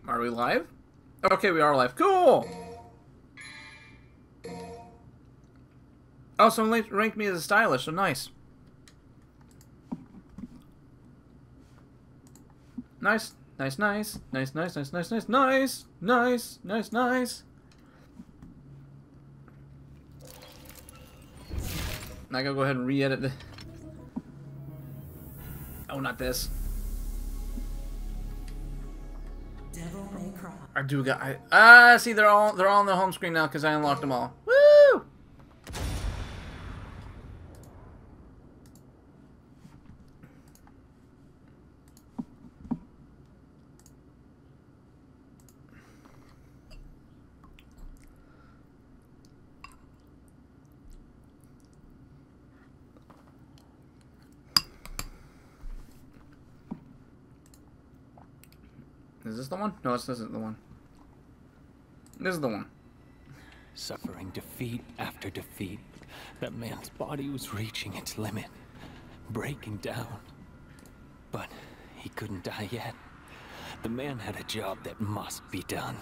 Are we live? Okay, we are live. Cool! Oh, someone ranked me as stylish, so nice. Nice. Nice, nice. Nice, nice, nice, nice, nice, nice. Nice, nice, nice. I gotta go ahead and re-edit the... Oh, not this. Devil May Cry. I do got... see, they're all on the home screen now because I unlocked them all. Woo! Is this the one? No, this isn't the one. This is the one. Suffering defeat after defeat, that man's body was reaching its limit, breaking down. But he couldn't die yet. The man had a job that must be done.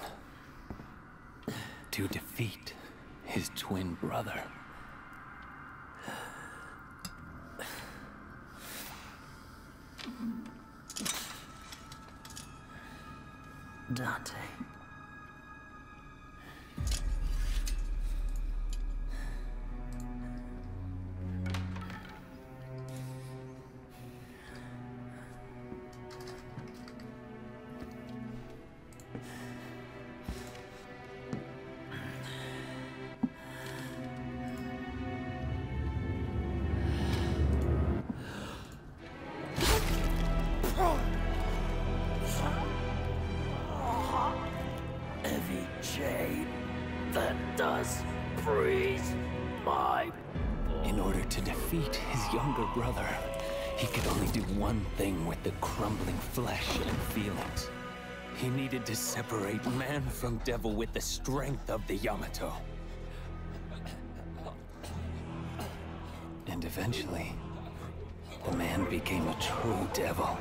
To defeat his twin brother. Dante. Heavy chain that does freeze my... In order to defeat his younger brother, he could only do one thing with the crumbling flesh and feelings. He needed to separate man from devil with the strength of the Yamato. And eventually, the man became a true devil.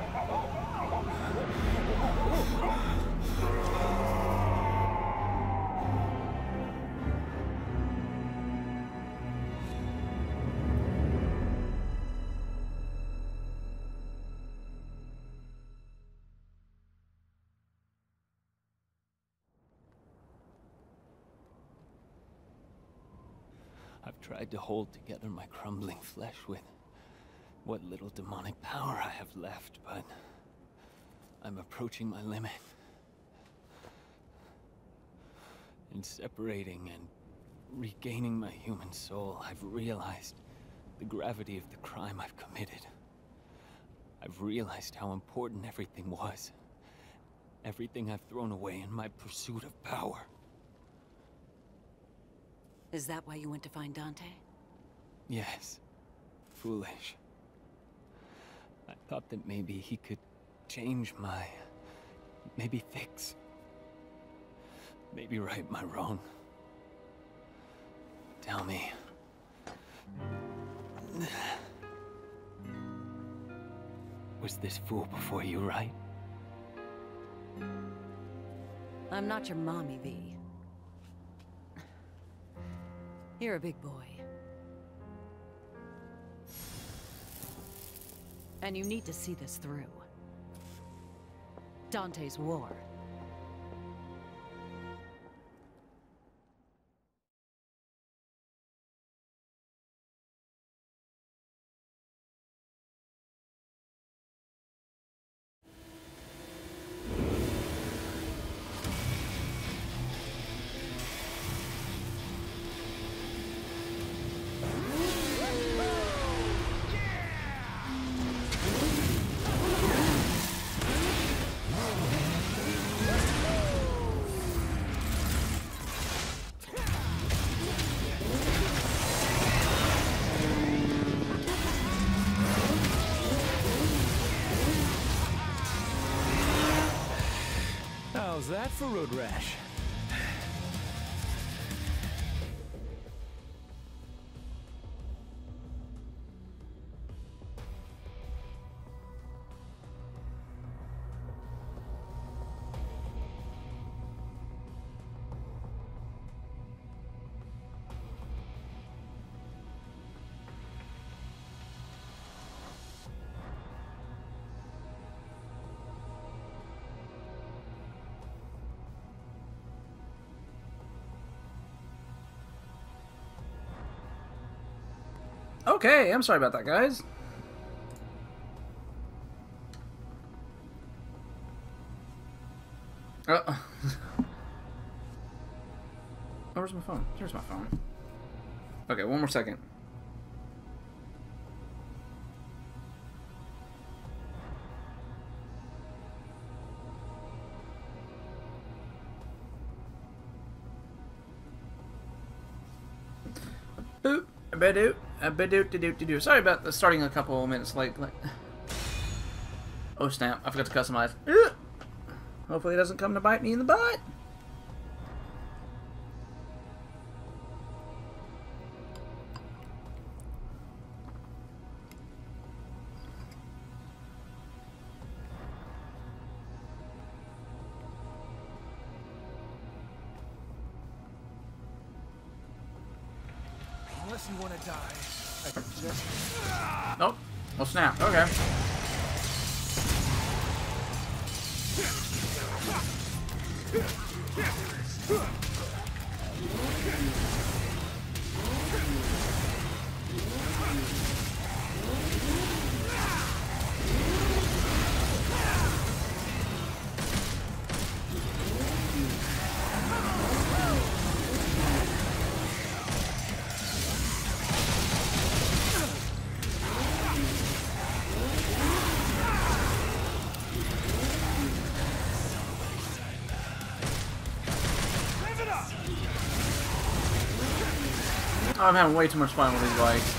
I've tried to hold together my crumbling flesh with what little demonic power I have left, but I'm approaching my limit. In separating and regaining my human soul, I've realized the gravity of the crime I've committed. I've realized how important everything was. Everything I've thrown away in my pursuit of power. Is that why you went to find Dante? Yes. Foolish. I thought that maybe he could change my... maybe fix... maybe right my wrong. Tell me... was this fool before you, right? I'm not your mommy, V. You're a big boy. And you need to see this through. Dante's war. How's that for road rash? Okay, I'm sorry about that, guys. Oh, where's my phone? Here's my phone. Okay, one more second. Boop. Ba-doop. Sorry about the starting a couple minutes late. Oh snap! I forgot to customize. Hopefully it doesn't come to bite me in the butt. Unless you want to die, I could just... Nope. Oh snap. Okay. Oh, I'm having way too much fun with these bikes.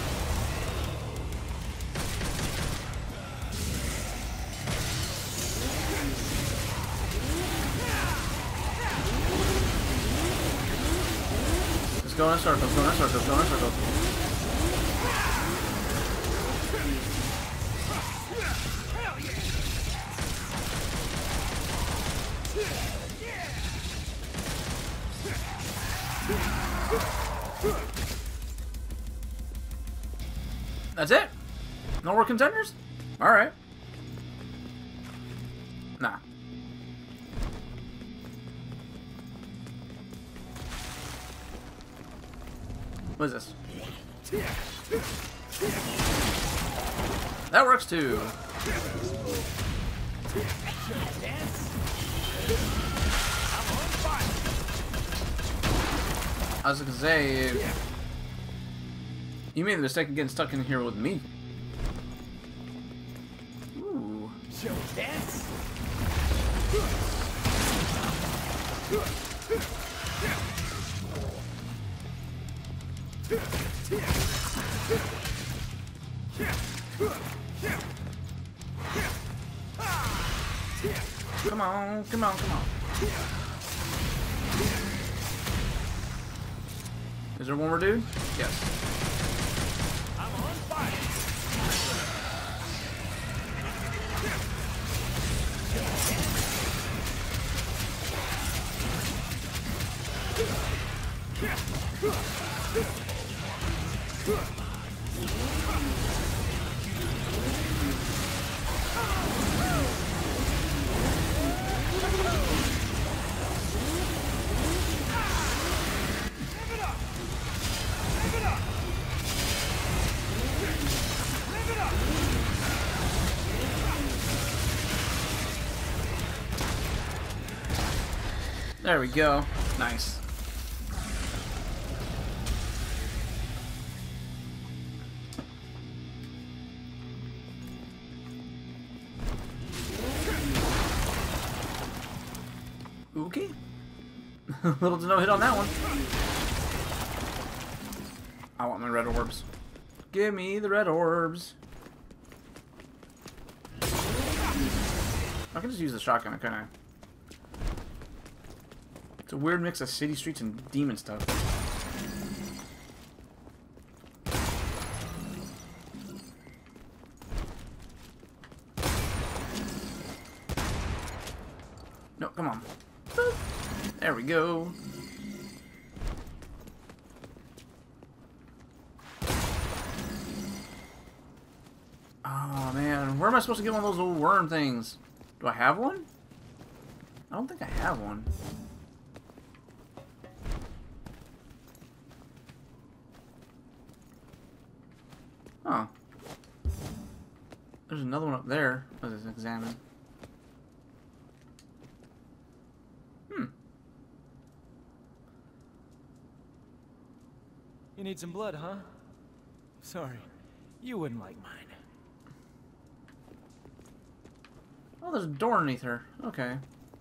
Just go in circles, go in circles, go in circles. That's it? No more contenders? Alright. Nah. What is this? That works too. I was gonna say, you made the mistake of getting stuck in here with me. Ooh. Show dance. Come on, come on, come on. Is there one more dude? Yes. I'm on fire. There we go. Nice. Okay. Little to no hit on that one. I want my red orbs. Give me the red orbs. I can just use the shotgun, couldn't I? It's a weird mix of city streets and demon stuff. No, come on. Boop. There we go. Oh man, where am I supposed to get one of those little worm things? Do I have one? I don't think I have one. another one up there. Let's examine. You need some blood, huh? Sorry, you wouldn't like mine. Oh, there's a door underneath her. Okay.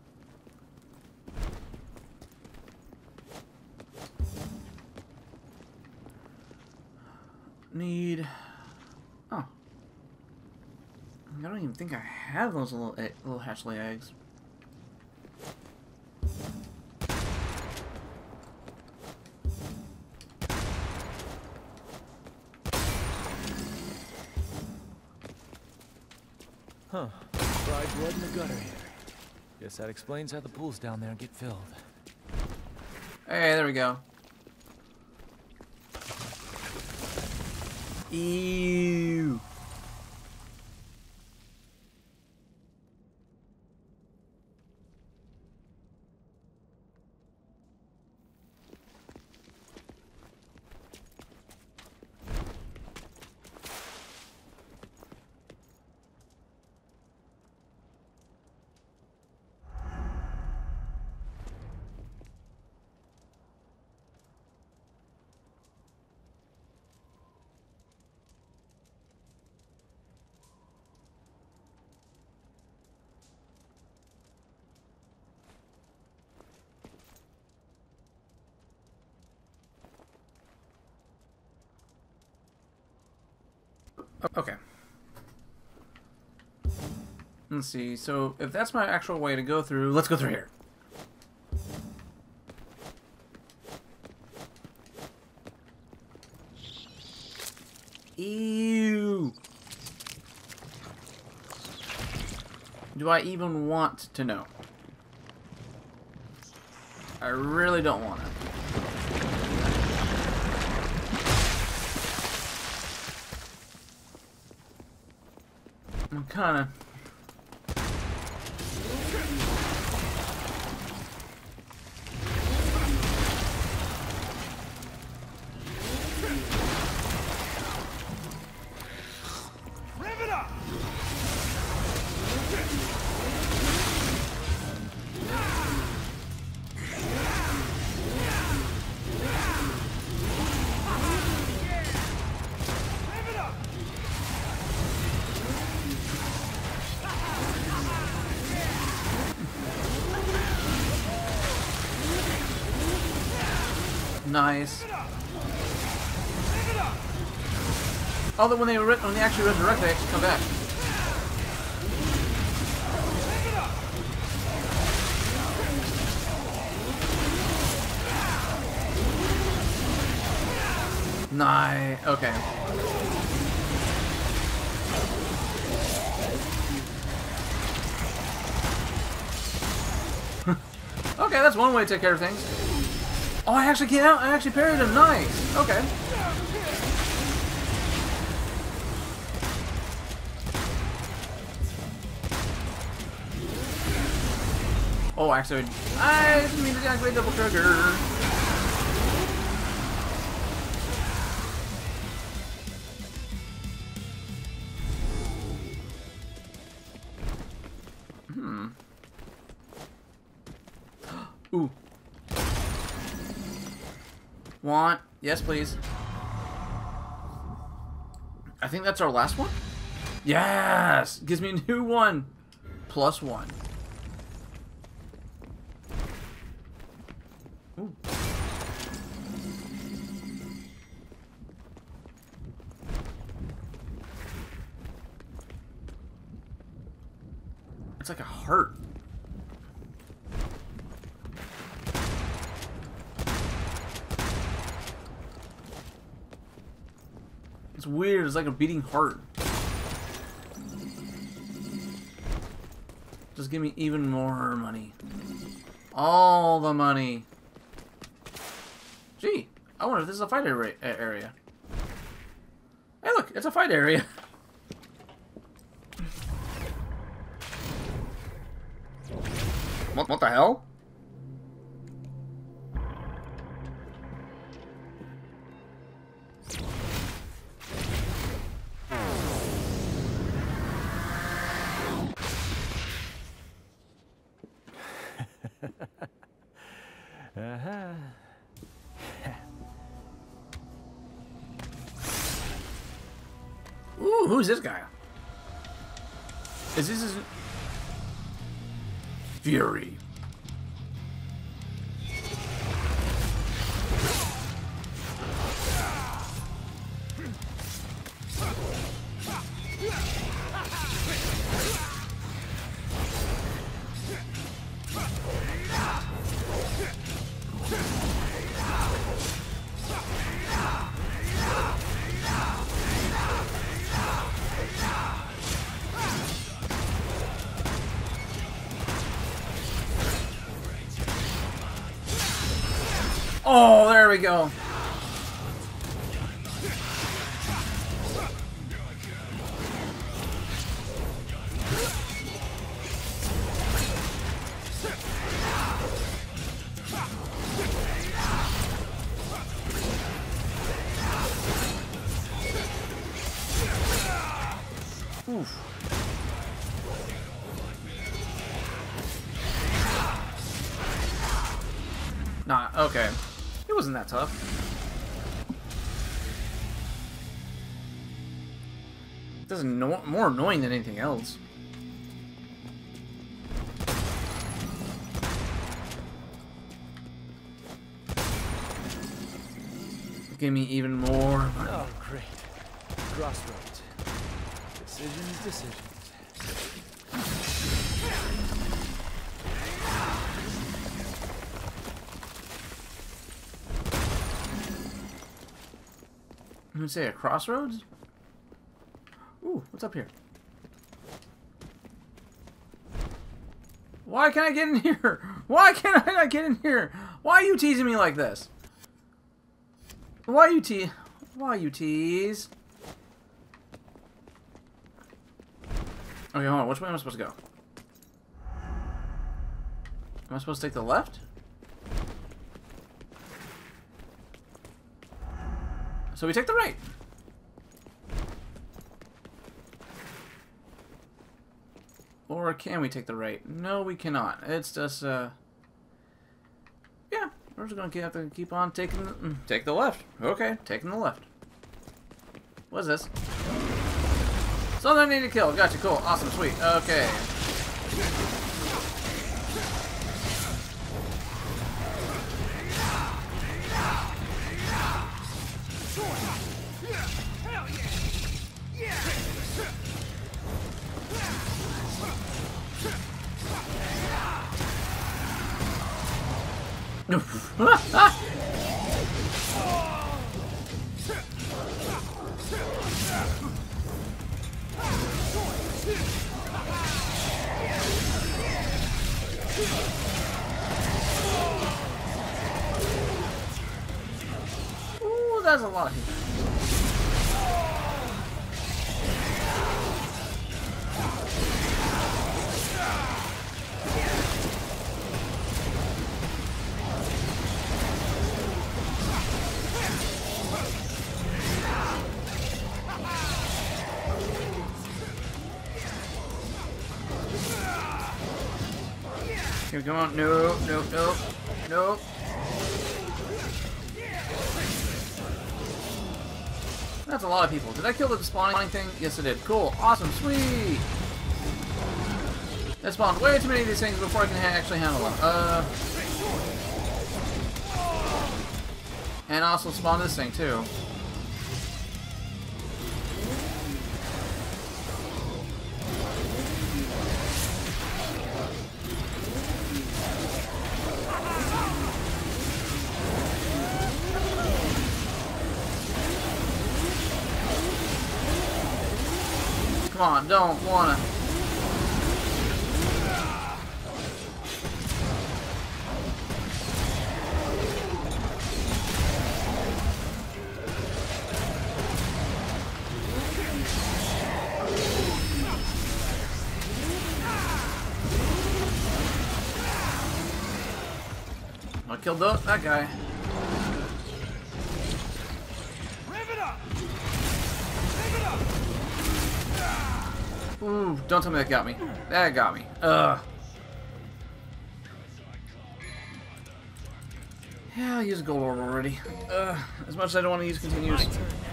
Need... Oh. I don't even think I have those little hatchling eggs. Huh. Fried blood in the gutter here. Guess that explains how the pools down there get filled. Hey, there we go. Ew. Okay. Let's see. So, if that's my actual way to go through, let's go through here. Ew. Do I even want to know? I really don't want to. I'm kind of... Rev it up! Nice. Oh, that when they actually resurrect, they actually come back. Nice. Okay. Okay, that's one way to take care of things. Oh, I actually came out. I actually parried him. Nice. Okay. Oh, actually, I didn't mean to activate double trigger. Ooh. Want? Yes, please. I think that's our last one? Yes! Gives me a new one. +1. Ooh. It's like a heart. It's weird, it's like a beating heart. Just give me even more money. All the money. Gee, I wonder if this is a fight area. Hey look, it's a fight area. What the hell? Uh-huh. Ooh, who's this guy? Is this his... Fury. Oh, there we go. Oof. Nah, okay. It wasn't that tough. This is more annoying than anything else. Give me even more money. Oh, great. Crossroads. Decisions. I'm gonna say a crossroads? Ooh, what's up here? Why can't I get in here? Why can't I not get in here? Why are you teasing me like this? Why you tease? Okay, hold on. Which way am I supposed to go? Am I supposed to take the left? So we take the right. Or can we take the right? No, we cannot. It's just, yeah. We're just gonna have to keep on taking take the left. Okay, taking the left. What's this? Something I need to kill. Gotcha, cool. Awesome, sweet. Okay. Ooh, that's a lot of people. Here, come on. No, no, no, no. That's a lot of people. Did I kill the spawning thing? Yes, I did. Cool. Awesome. Sweet. That spawned way too many of these things before I can actually handle them. And also spawn this thing, too. Come on, don't wanna. I killed that guy. Ooh, don't tell me that got me. That got me. Ugh. Yeah, I'll use Gold Orb already. As much as I don't want to use continues.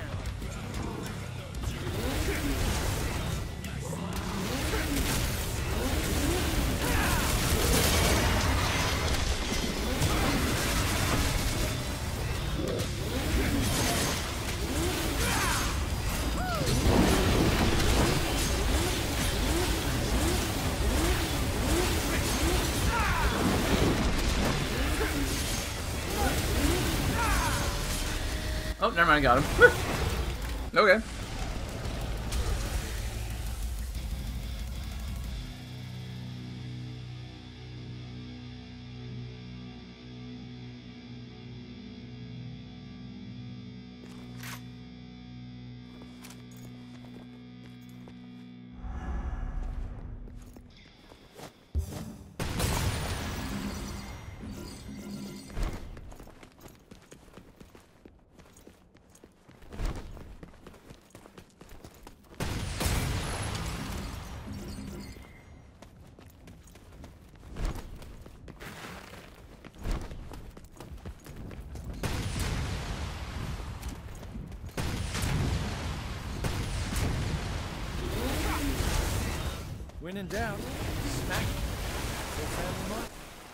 Oh, never mind, I got him. Okay. When in doubt, smack. Full family mark.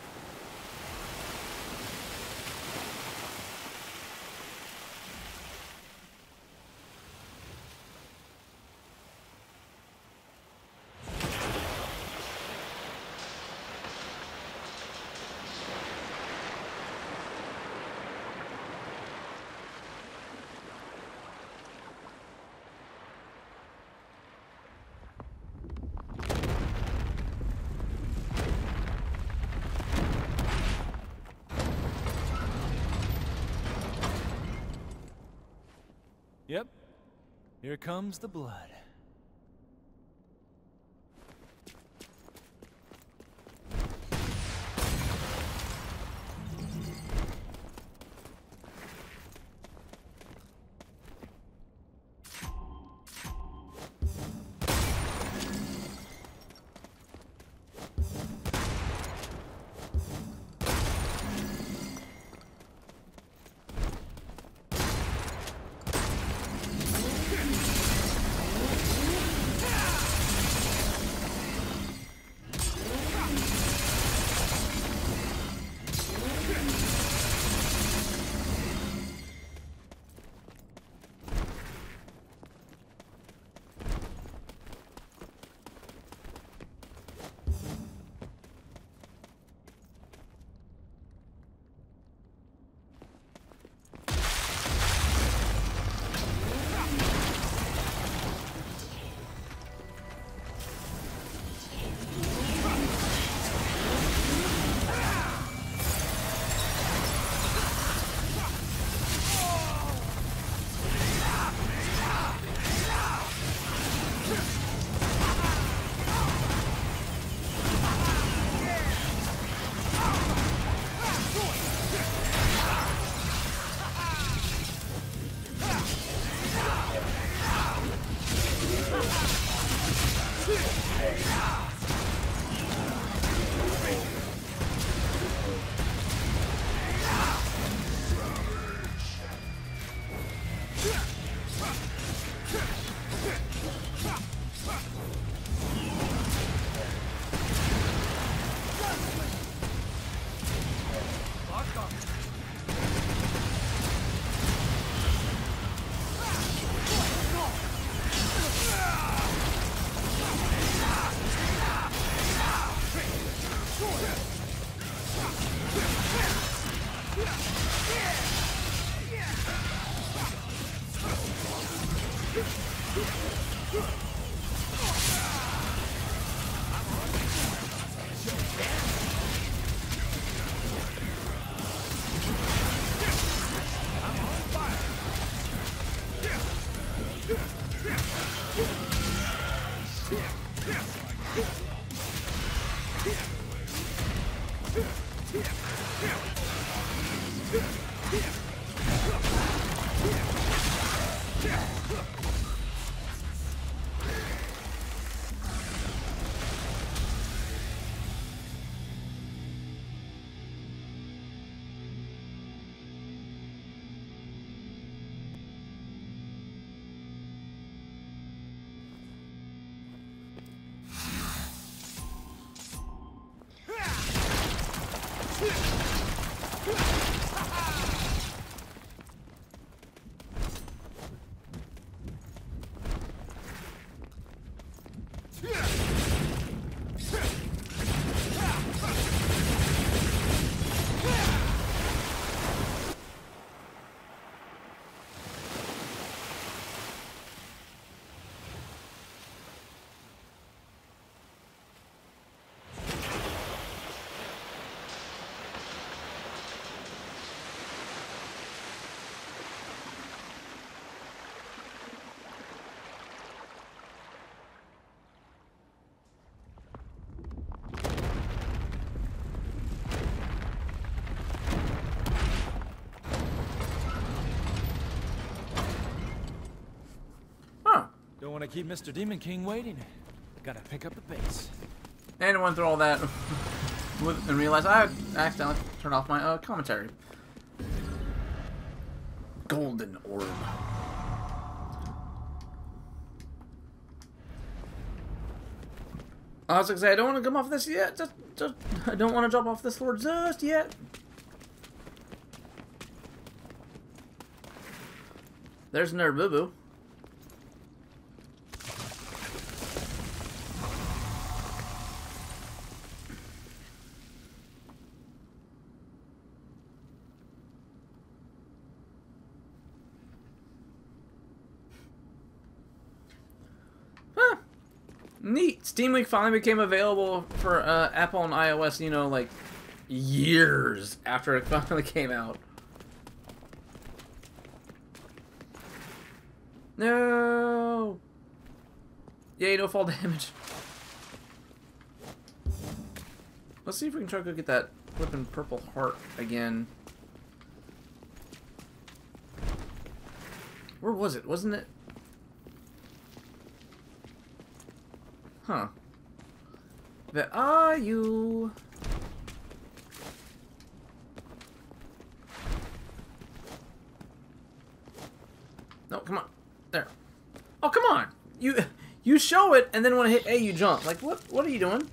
Yep. Here comes the blood. want to keep Mr. Demon King waiting. Gotta pick up the pace. And went through all that and realized I accidentally turned off my commentary. Golden orb. I was gonna say I don't want to come off this yet. Just I don't want to jump off this floor just yet. There's another boo-boo. Huh. Neat. Steam Week finally became available for Apple and iOS, you know, like years after it finally came out. No! Yay, no fall damage. Let's see if we can try to go get that flippin' purple heart again. Where was it? Wasn't it? Huh. Where are you? No, come on. There. Oh, come on! You show it, and then when I hit A, you jump. Like, what are you doing?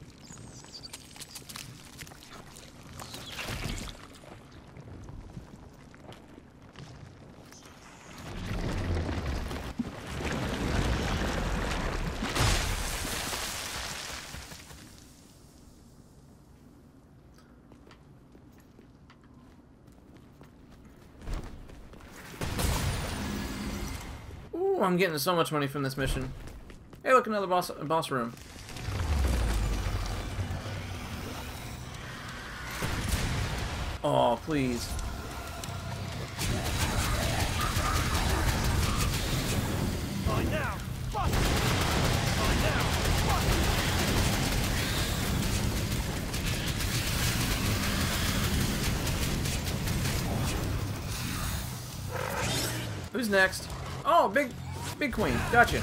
I'm getting so much money from this mission. Hey, look, another boss room. Oh, please. Who's next? Oh, big queen. Gotcha.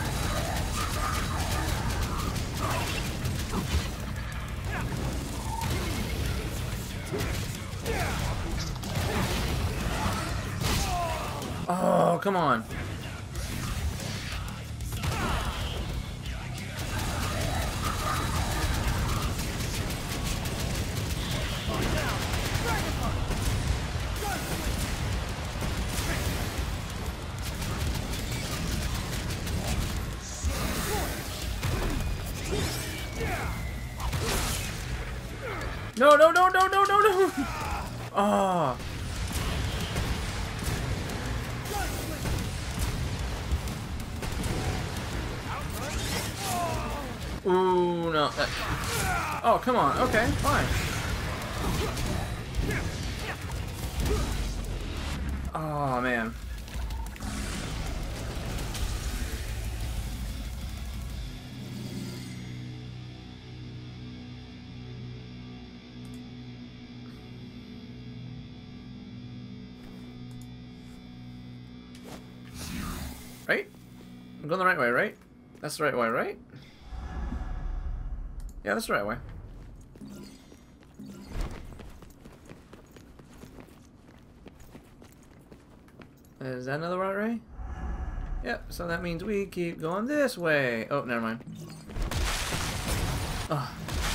Oh, come on. No, no, no, no, no, no, no! Ah. Ooh, no. Oh, come on. Okay, fine. Oh, man. Right? I'm going the right way, right? That's the right way, right? Yeah, that's the right way. Is that another right way? Yep, so that means we keep going this way. Oh, never mind. Oh.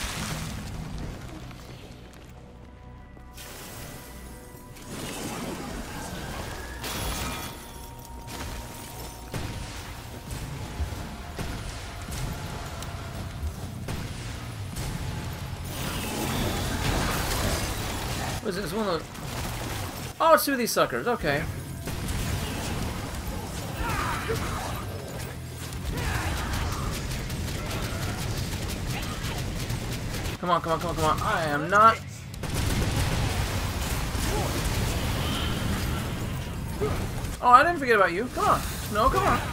What is this? One of those... Oh, it's two of these suckers. Okay. Come on, come on, come on, come on. I am not... Oh, I didn't forget about you. Come on. No, come on.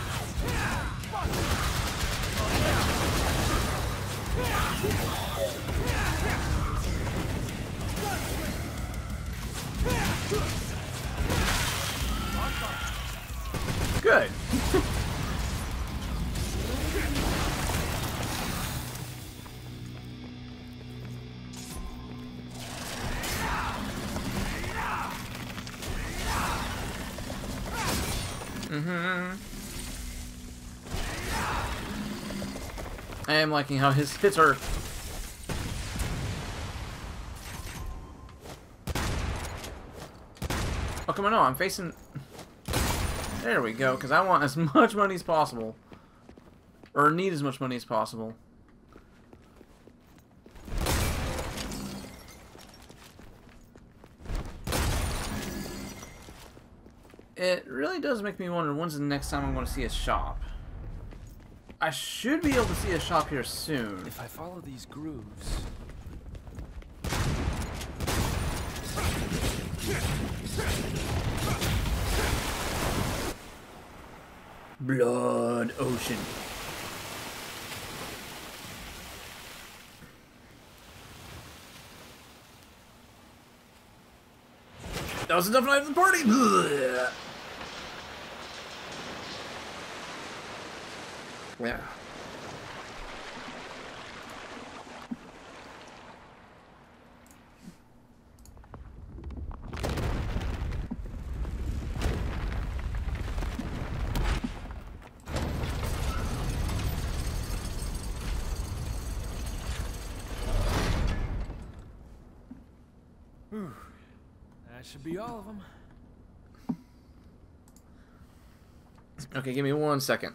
Good. Mm-hmm. I am liking how his hits are... Oh, come on, no, I'm facing... There we go, because I want as much money as possible. Or need as much money as possible. It really does make me wonder when's the next time I'm going to see a shop. I should be able to see a shop here soon. If I follow these grooves... Blood Ocean. That was enough night of the party! Blech. Yeah. That should be all of them. Okay, give me 1 second.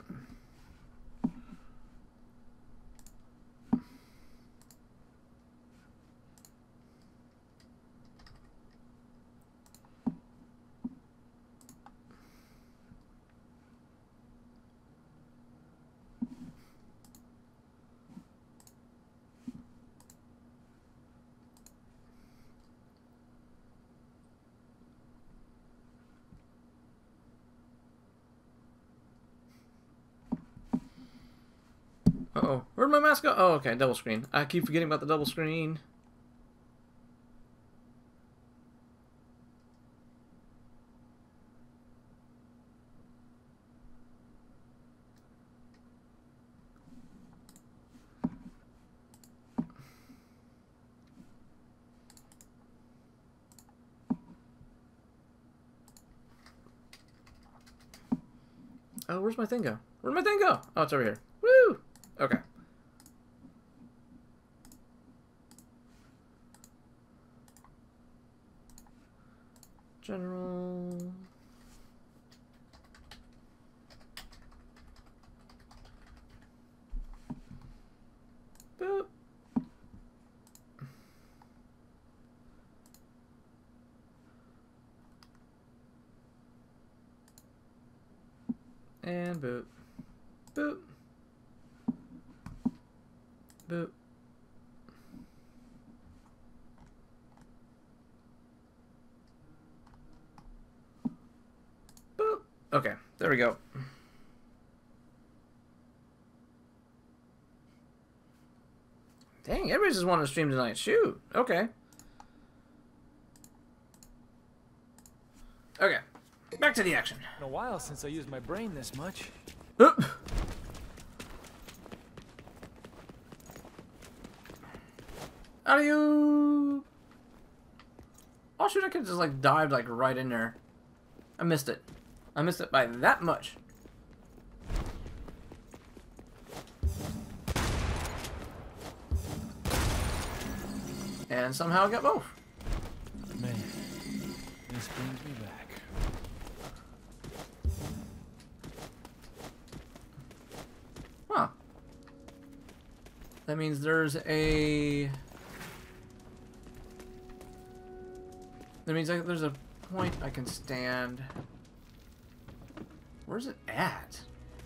Uh-oh. Where'd my mouse go? Oh, okay. Double screen. I keep forgetting about the double screen. Oh, where's my thing go? Where'd my thing go? Oh, it's over here. Woo! Okay. General. Boop. And boop. Boop. Boop. Boop. Okay, there we go. Dang, everybody's just wanting to stream tonight. Shoot. Okay. Okay. Back to the action. Been a while since I used my brain this much. How do you... Oh shoot, I could just like dived like right in there. I missed it. I missed it by that much. And somehow I got both. Man, this brings me back. Huh. That means there's a... That means there's a point I can stand. Where's it at?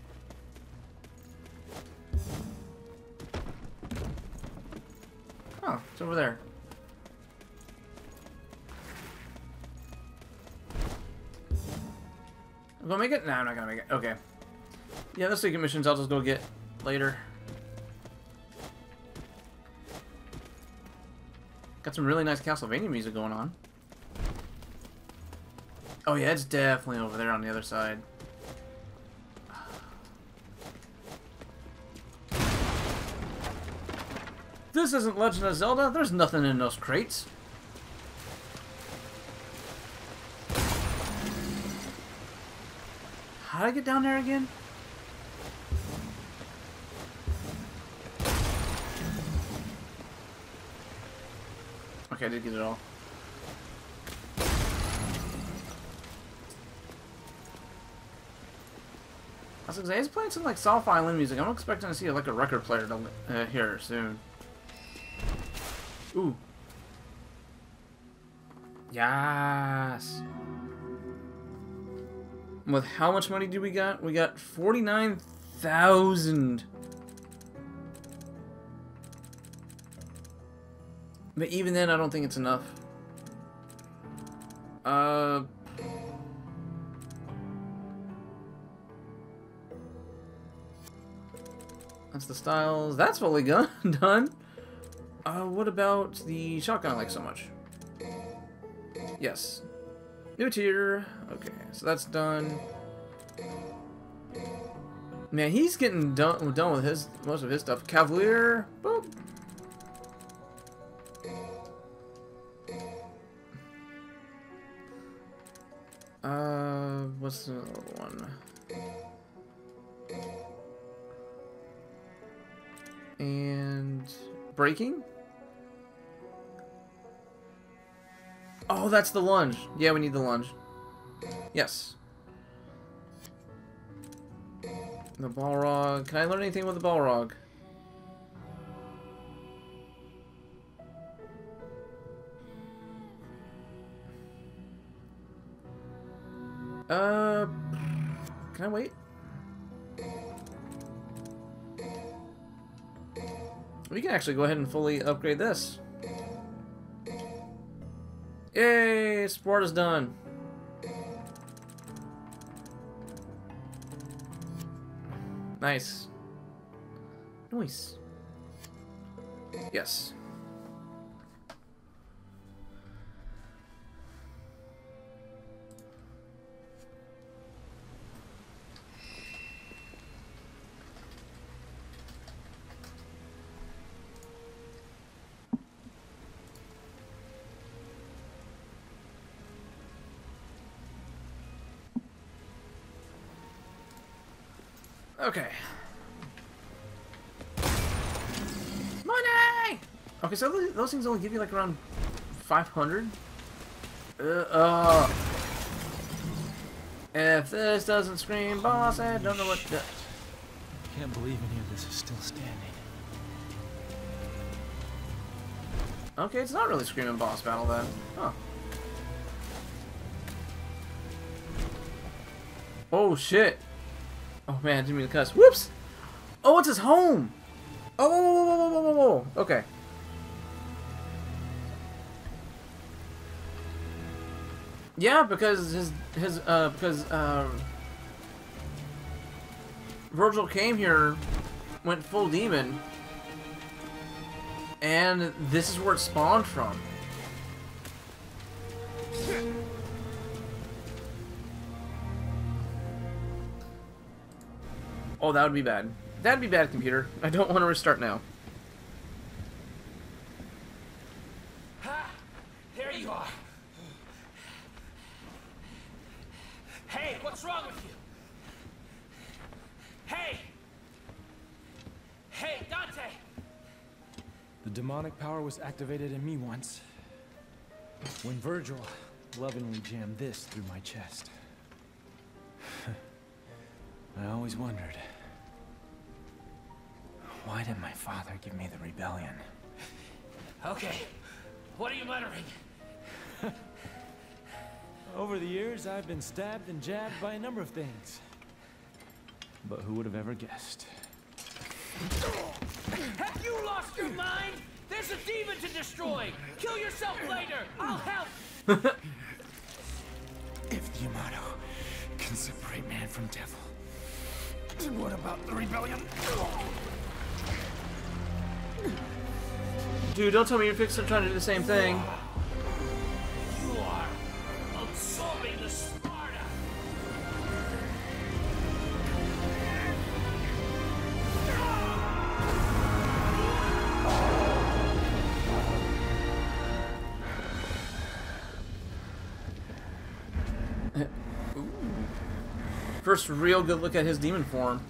Oh, it's over there. I'm gonna make it? No, I'm not gonna make it. Okay. Yeah, the secret missions I'll just go get later. Got some really nice Castlevania music going on. Oh yeah, it's definitely over there on the other side. This isn't Legend of Zelda. There's nothing in those crates. How'd I get down there again? Okay, I did get it all. I was gonna say, he's playing some like soft violin music. I'm expecting to see like a record player here soon. Ooh. Yes. With how much money do we got? We got 49,000. But even then, I don't think it's enough. That's the styles. That's fully done. What about the shotgun I like so much? Yes. New tier. Okay, so that's done. Man, he's getting done with his most of his stuff. Cavalier. Boop. What's the other one? And breaking? Oh, that's the lunge. Yeah, we need the lunge. Yes. The Balrog. Can I learn anything with the Balrog? Can I wait? We can actually go ahead and fully upgrade this. Yay! Sport is done. Nice. Nice. Yes. Okay. Money! Okay, so those things only give you like around 500? If this doesn't scream boss, I don't know what to... Can't believe any of this is still standing. Okay, it's not really screaming boss battle then. Huh. Oh shit. Oh man, I didn't mean to cuss. Whoops! Oh, it's his home! Oh, whoa, whoa, whoa, whoa, whoa, whoa, whoa. Okay. Yeah, because Virgil came here, went full demon, and this is where it spawned from. Oh, that would be bad. That'd be bad, computer. I don't want to restart now. Ha! There you are. Hey, what's wrong with you? Hey! Hey, Dante! The demonic power was activated in me once, when Virgil lovingly jammed this through my chest. I always wondered, why did my father give me the rebellion? Okay, what are you muttering? Over the years, I've been stabbed and jabbed by a number of things. But who would have ever guessed? Have you lost your mind? There's a demon to destroy! Kill yourself later! I'll help! If the Yamato can separate man from devil, then what about the rebellion? Dude, don't tell me you're fixing trying to do the same thing. You are absorbing the Sparta! First real good look at his demon form.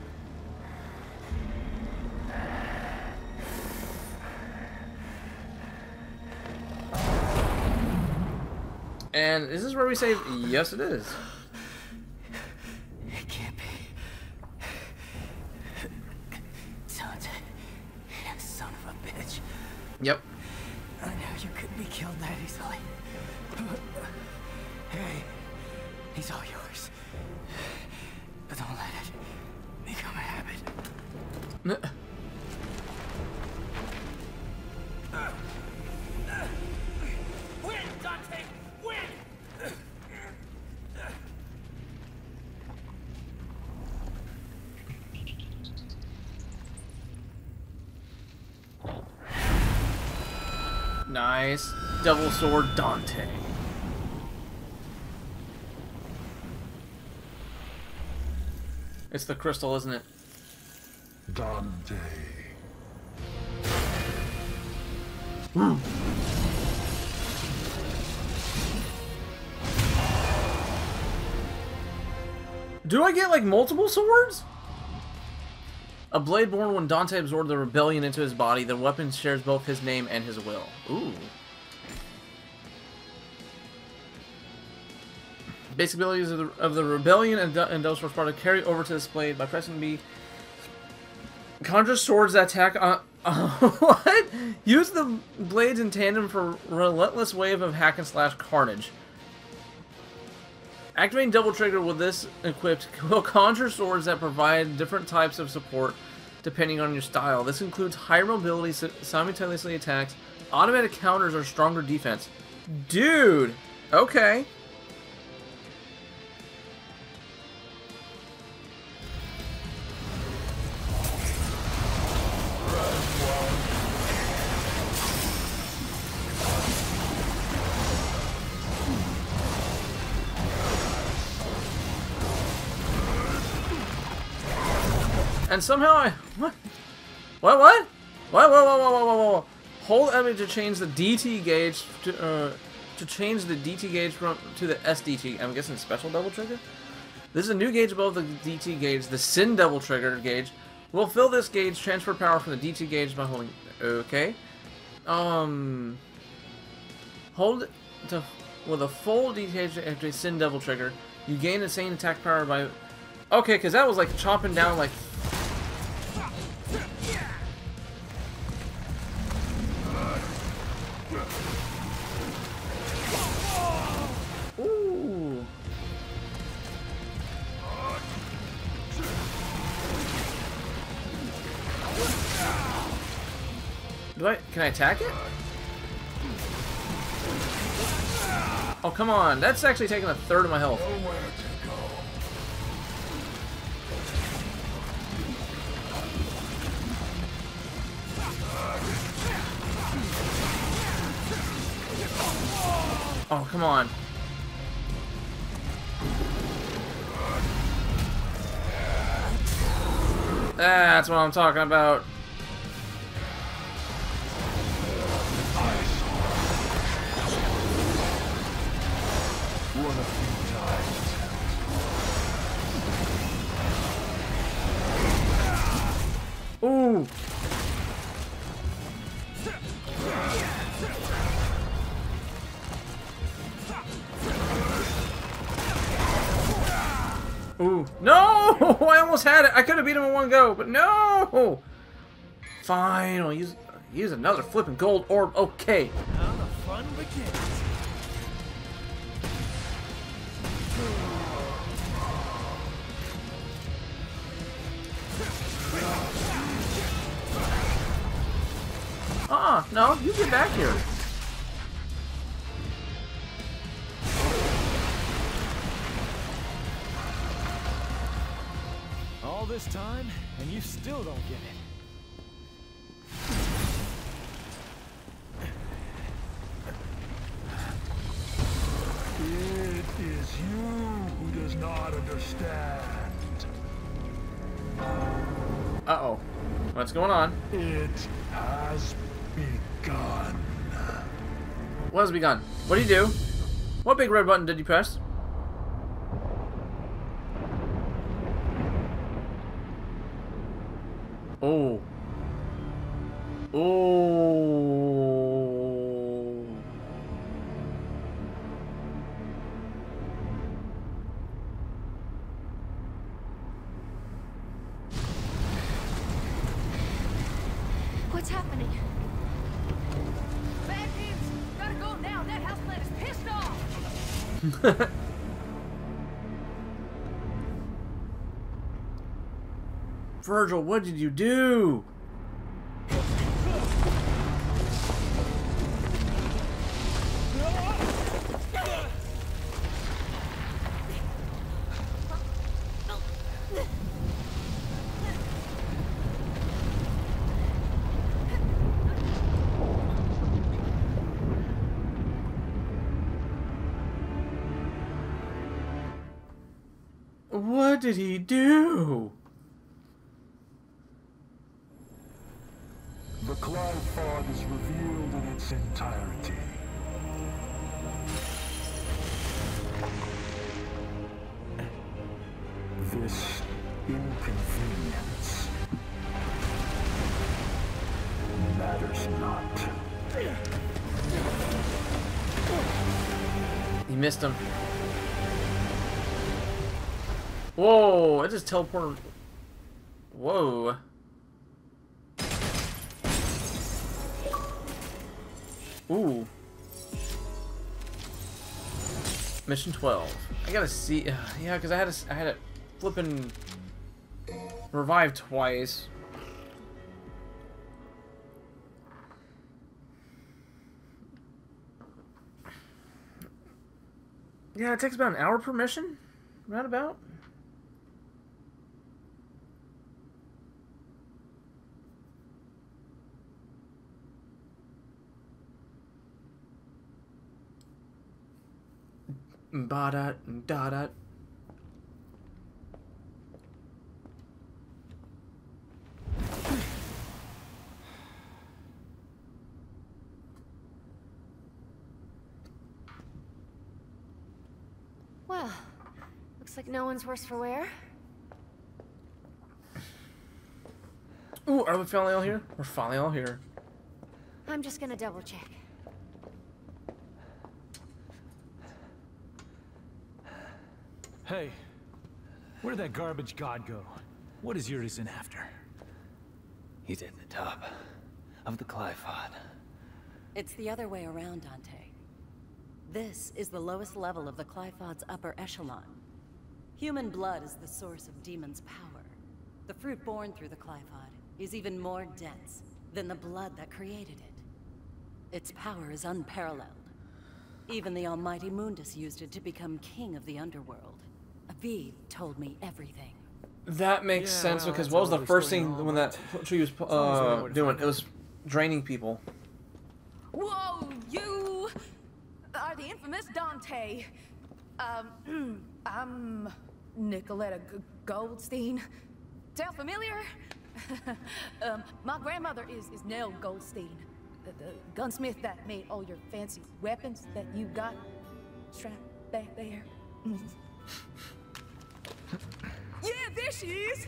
And is this where we save? Yes, it is. It can't be. Dante, you son of a bitch. Yep. I knew you couldn't be killed that easily. Hey, he's all yours. But don't let it become a habit. Win, Dante! Win! Nice. Double sword Dante. It's the crystal, isn't it? Dante. Do I get like multiple swords? A blade born when Dante absorbed the rebellion into his body. The weapon shares both his name and his will. Ooh. Basic abilities of the rebellion and Devil's Sparta carry over to this blade by pressing B. Conjure swords that attack on... what? Use the blades in tandem for relentless wave of hack and slash carnage. Activating double trigger with this equipped will conjure swords that provide different types of support depending on your style. This includes higher mobility, simultaneously attacks, automatic counters, or stronger defense. Dude! Okay. And somehow I... What? What? Hold Emmy to change the DT gauge to change the DT gauge to the SDT. I'm guessing special double trigger? This is a new gauge above the DT gauge. The Sin double trigger gauge will fill this gauge. Transfer power from the DT gauge by holding... Okay. Hold to... With a full DT gauge after a Sin double trigger, you gain insane attack power by... Okay, because that was like chopping down like... Ooh. Can I attack it? Oh, come on. That's actually taking a third of my health. Oh, come on. That's what I'm talking about. Ooh. Ooh. No! I almost had it. I could have beat him in one go, but no! Fine, I'll use another flipping gold orb. Okay. Now the fun begins. No, you get back here. All this time, and you still don't get it. It is you who does not understand. Uh-oh. What's going on? It has begun. What has begun? What do you do? What big red button did you press? Oh. Oh. What's happening? Bad news! Gotta go now. That houseplant is pissed off. Virgil, what did you do? What did he do? The Clive is revealed in its entirety. This inconvenience matters not. He missed him. Whoa, I just teleported. Whoa. Ooh. Mission 12. I gotta see. Yeah, because I had it flipping revive twice. Yeah, it takes about an hour per mission. Roundabout. Ba-da, da-da. Well, looks like no one's worse for wear. Ooh, are we finally all here? We're finally all here. I'm just gonna double check. Hey, where'd that garbage god go? What is Urizen after? He's at the top of the Clive. It's the other way around, Dante. This is the lowest level of the Clifod's upper echelon. Human blood is the source of demon's power. The fruit born through the Clifod is even more dense than the blood that created it. Its power is unparalleled. Even the almighty Mundus used it to become king of the underworld. Aviv told me everything. That makes sense because what was the first thing when that tree was doing? It was draining people. Whoa, you are the infamous Dante. I'm Nicoletta Goldstein. Sound familiar? My grandmother is Nell Goldstein, the gunsmith that made all your fancy weapons that you got strapped back there. Yeah, there she is.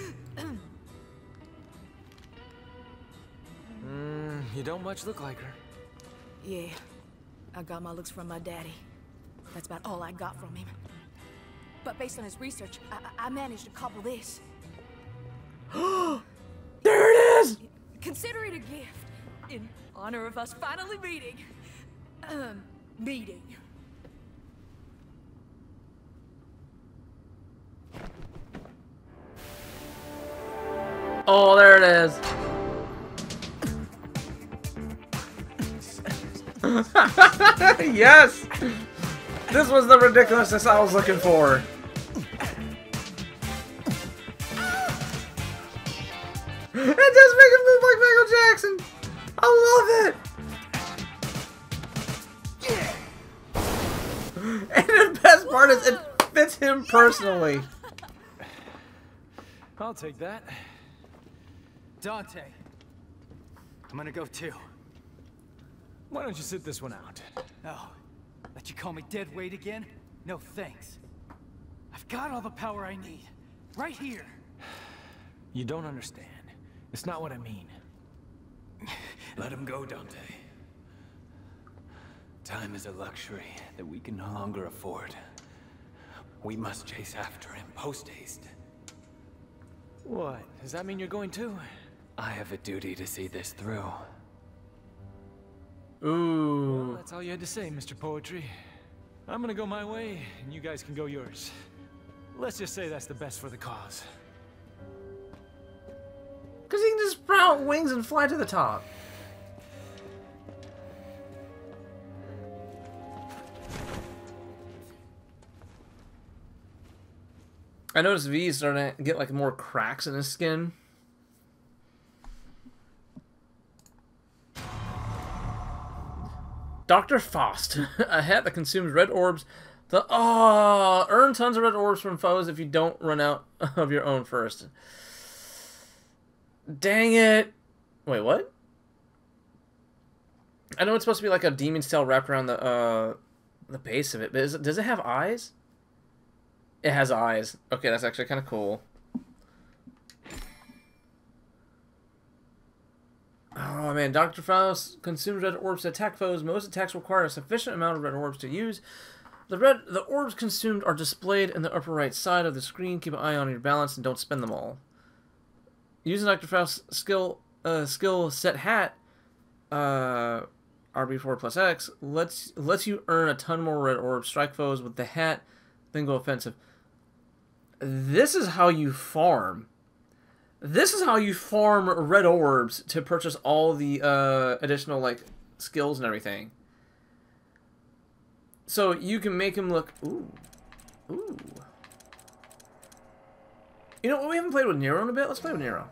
You don't much look like her. Yeah, I got my looks from my daddy. That's about all I got from him. But based on his research, I managed to cobble this. There it is! Consider it a gift in honor of us finally meeting. Meeting. Oh, there it is. Yes! This was the ridiculousness I was looking for. It does make him move like Michael Jackson. I love it. And the best part is it fits him personally. I'll take that. Dante, I'm gonna go too. Why don't you sit this one out? Oh, let you call me dead weight again? No thanks. I've got all the power I need, right here. You don't understand. It's not what I mean. Let him go, Dante. Time is a luxury that we can no longer afford. We must chase after him post-haste. What? Does that mean you're going too? I have a duty to see this through. Ooh. Well, that's all you had to say, Mr. Poetry. I'm gonna go my way, and you guys can go yours. Let's just say that's the best for the cause. Because he can just sprout wings and fly to the top. I noticed V is starting to get like more cracks in his skin. Dr. Faust, a hat that consumes red orbs. Earn tons of red orbs from foes if you don't run out of your own first. Dang it! Wait, what? I know it's supposed to be like a demon's tail wrapped around the base of it, but does it have eyes? It has eyes. Okay, that's actually kind of cool. Oh man, Dr. Faust consumes red orbs to attack foes. Most attacks require a sufficient amount of red orbs to use. The orbs consumed are displayed in the upper right side of the screen. Keep an eye on your balance and don't spend them all. Using Dr. Faust's skill set hat, RB4 plus X, lets you earn a ton more red orbs. Strike foes with the hat, then go offensive. This is how you farm. This is how you farm red orbs to purchase all the additional like skills and everything. So you can make him look. Ooh. You know what? We haven't played with Nero in a bit. Let's play with Nero.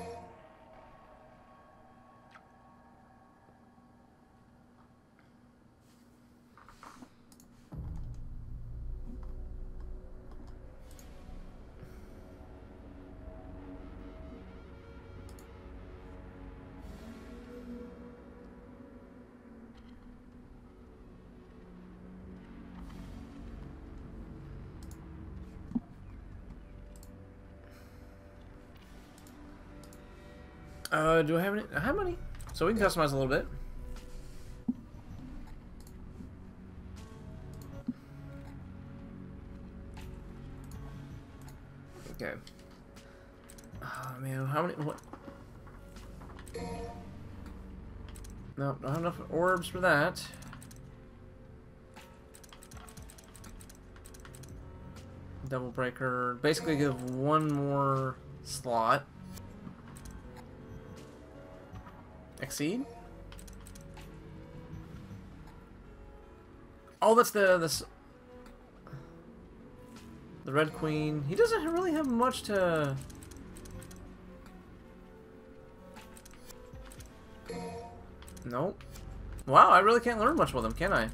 Do I have any? I have money, so we can customize a little bit. Okay. Oh man, how many? What? No, don't have enough orbs for that. Double breaker. Basically, give one more slot. Exceed? Oh, that's the Red Queen. He doesn't really have much to... Nope. Wow, I really can't learn much with him, can I?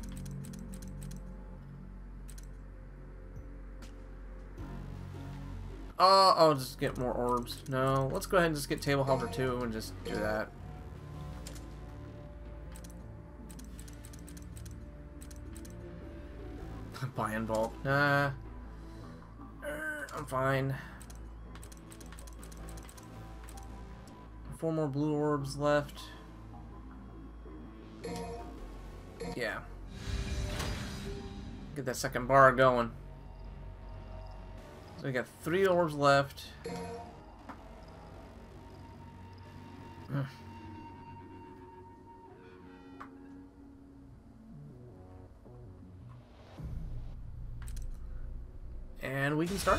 I'll just get more orbs. No, let's go ahead and just get Table Helper 2 and just do that. Buy in bulk. Nah. I'm fine. 4 more blue orbs left. Yeah. Get that second bar going. So we got 3 orbs left. And we can start.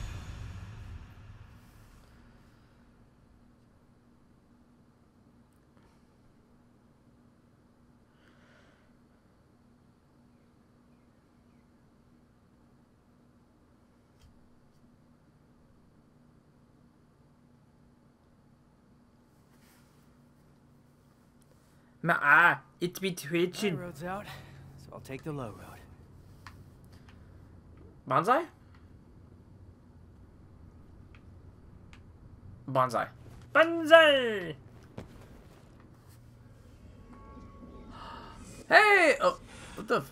It's be twitching. My road's out, so I'll take the low road. Bonsai? Bonsai. Bonsai! Hey! Oh, what the...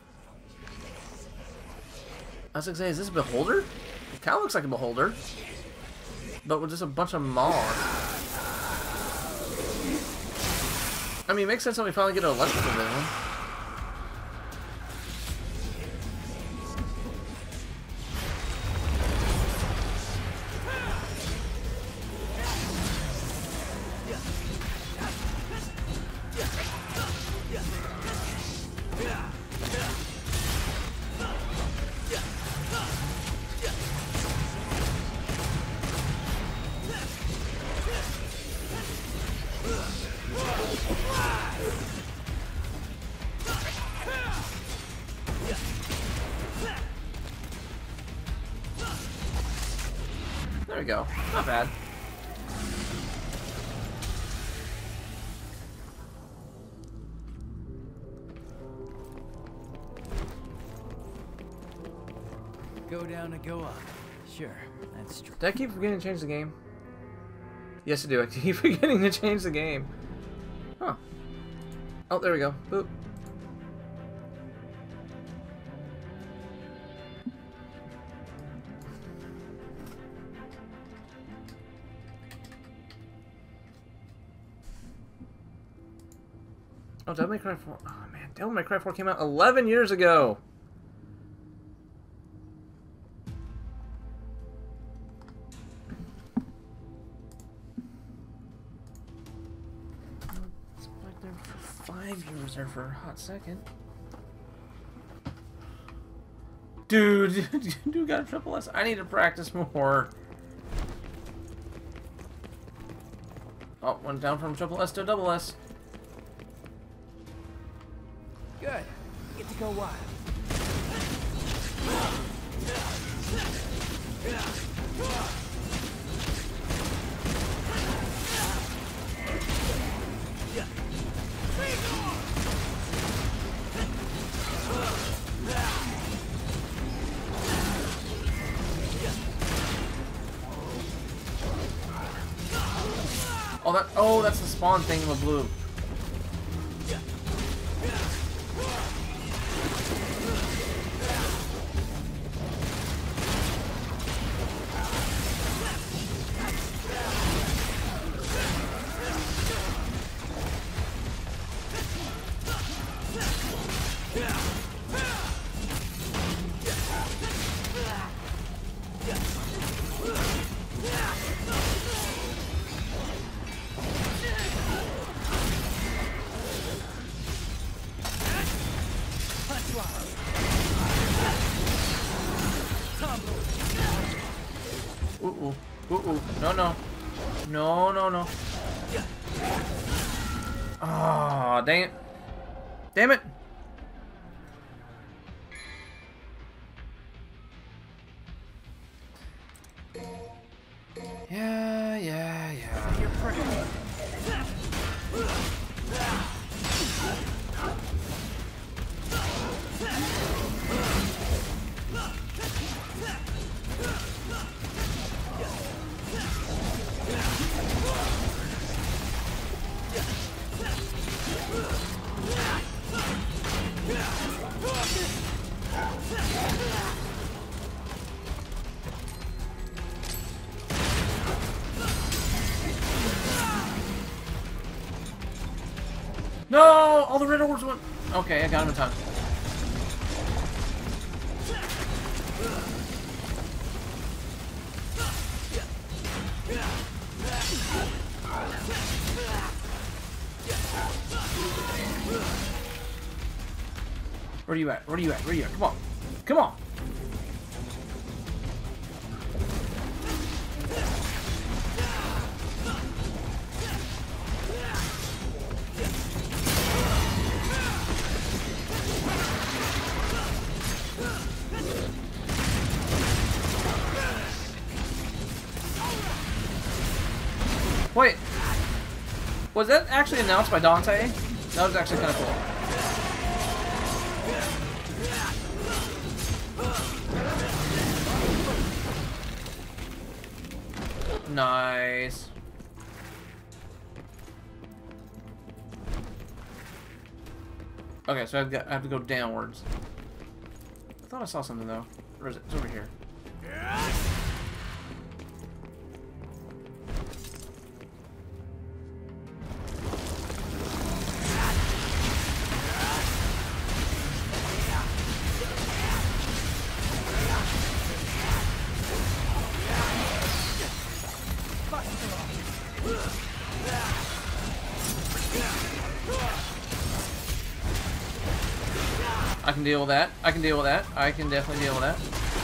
I was gonna say, is this a beholder? It kind of looks like a beholder. But with just a bunch of moss. I mean, it makes sense when we finally get an electrical vision. There we go. Not bad. Go down and go up. Sure, that's true. Did I keep forgetting to change the game? Yes, I do. I keep forgetting to change the game. Huh. Oh, there we go. Boop. Oh, Devil May Cry 4. Oh, man. Devil May Cry 4 came out 11 years ago. It's back there for 5 years there for a hot second. Dude, you got a triple S. I need to practice more. Oh, went down from triple S to double S. Good. Get to go wild. Oh, that's the spawn thing in the blue. Ooh. No, no. No, no, no. Ah, dang it. Damn it. Yeah. You're pretty. No! All the red orbs went. Okay, I got him in time. Where are you at? Where are you at? Where are you at? Come on. Come on. Wait, was that actually announced by Dante? That was actually kind of cool. Nice. Okay, so I have to go downwards. I thought I saw something though. Or is it? It's over here. can deal with that. I can deal with that. I can definitely deal with that.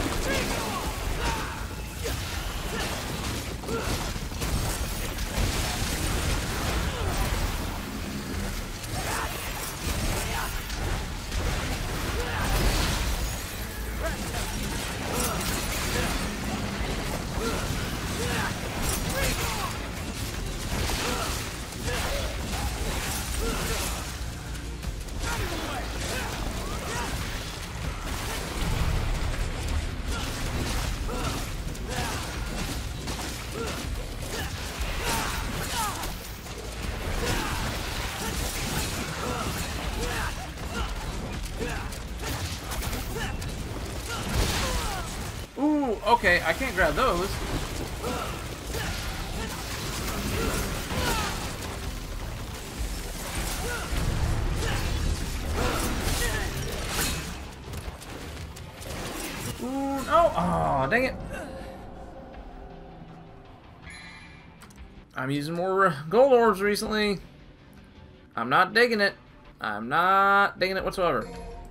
Ooh, okay, I can't grab those. Ooh, no! Oh, dang it! I'm using more gold orbs recently. I'm not digging it. I'm not digging it whatsoever.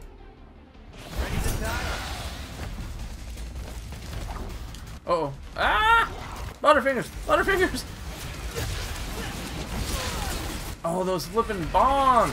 Uh-oh. Ah! Butterfingers! Butterfingers! Oh, those flipping bombs!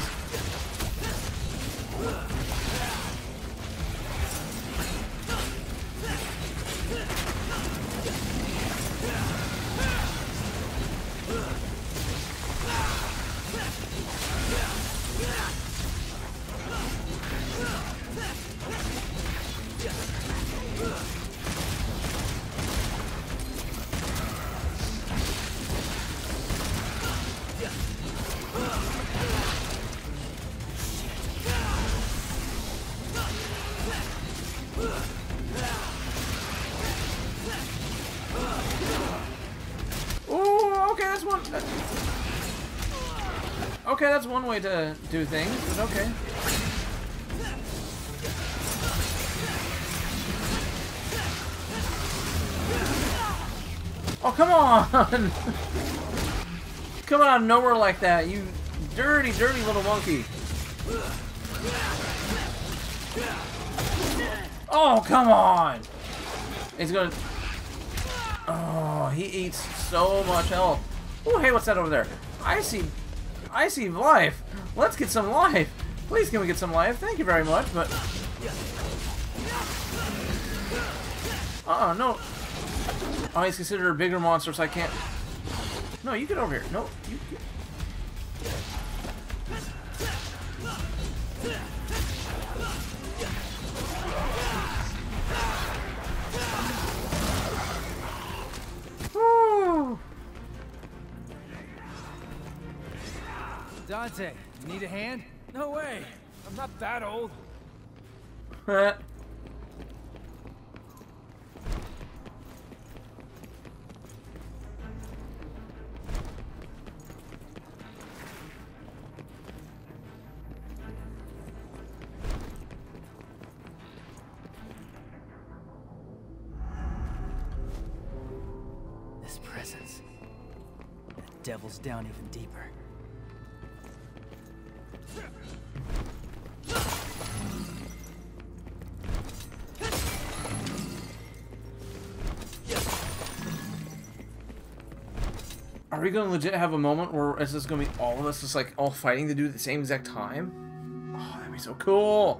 Okay, that's one way to do things, but okay. Oh, come on! Come on, nowhere like that, you dirty, dirty little monkey. Oh, come on! He's gonna... Oh, he eats so much health. Oh, hey, what's that over there? I see life. Let's get some life. Please can we get some life? Thank you very much, but... No. Oh, he's considered a bigger monster, so I can't... No, you get over here. No, you get... Woo! Dante, you need a hand? No way. I'm not that old. This presence. The devil's down even deeper. Are we gonna legit have a moment where it's just gonna be all of us just like all fighting to do it at the same exact time? Oh, that'd be so cool!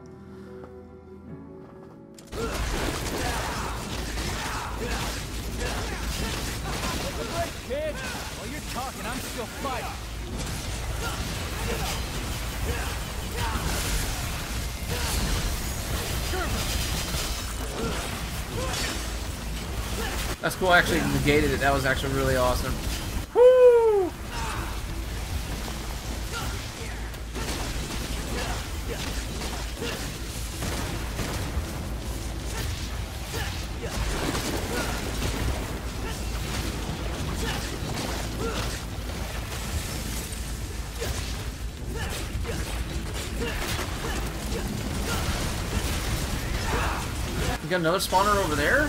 Kid, while you're talking, I'm still fighting. That's cool, I actually negated it. That was actually really awesome. Woo! You got another spawner over there?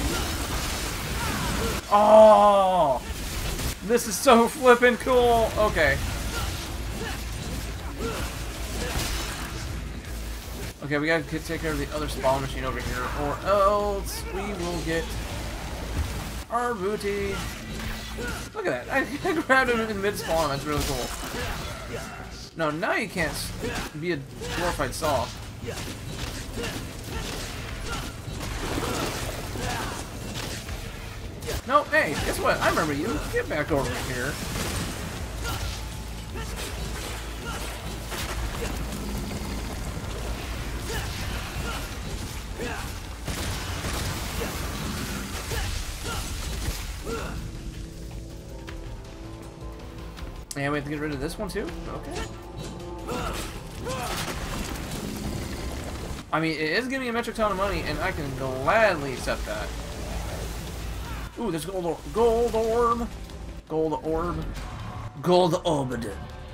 Oh! This is so flippin' cool! Okay. Okay, we gotta take care of the other spawn machine over here, or else we will get our booty. Look at that. I grabbed him in mid-spawn. That's really cool. No, now you can't be a glorified saw. No, hey, guess what? I remember you. Get back over here. And we have to get rid of this one too? Okay. I mean, it is giving me a metric ton of money, and I can gladly accept that. Ooh, there's gold orb. Gold orb. Gold orb. Gold orb.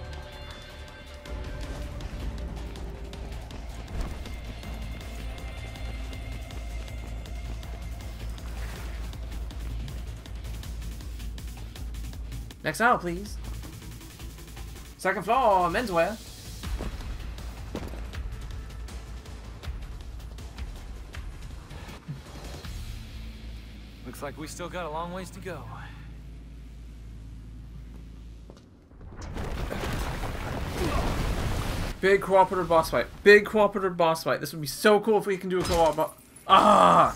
Next aisle, please. Second floor, menswear. Looks like we still got a long ways to go. Big cooperative boss fight. Big cooperative boss fight. This would be so cool if we can do a co-op. Ah!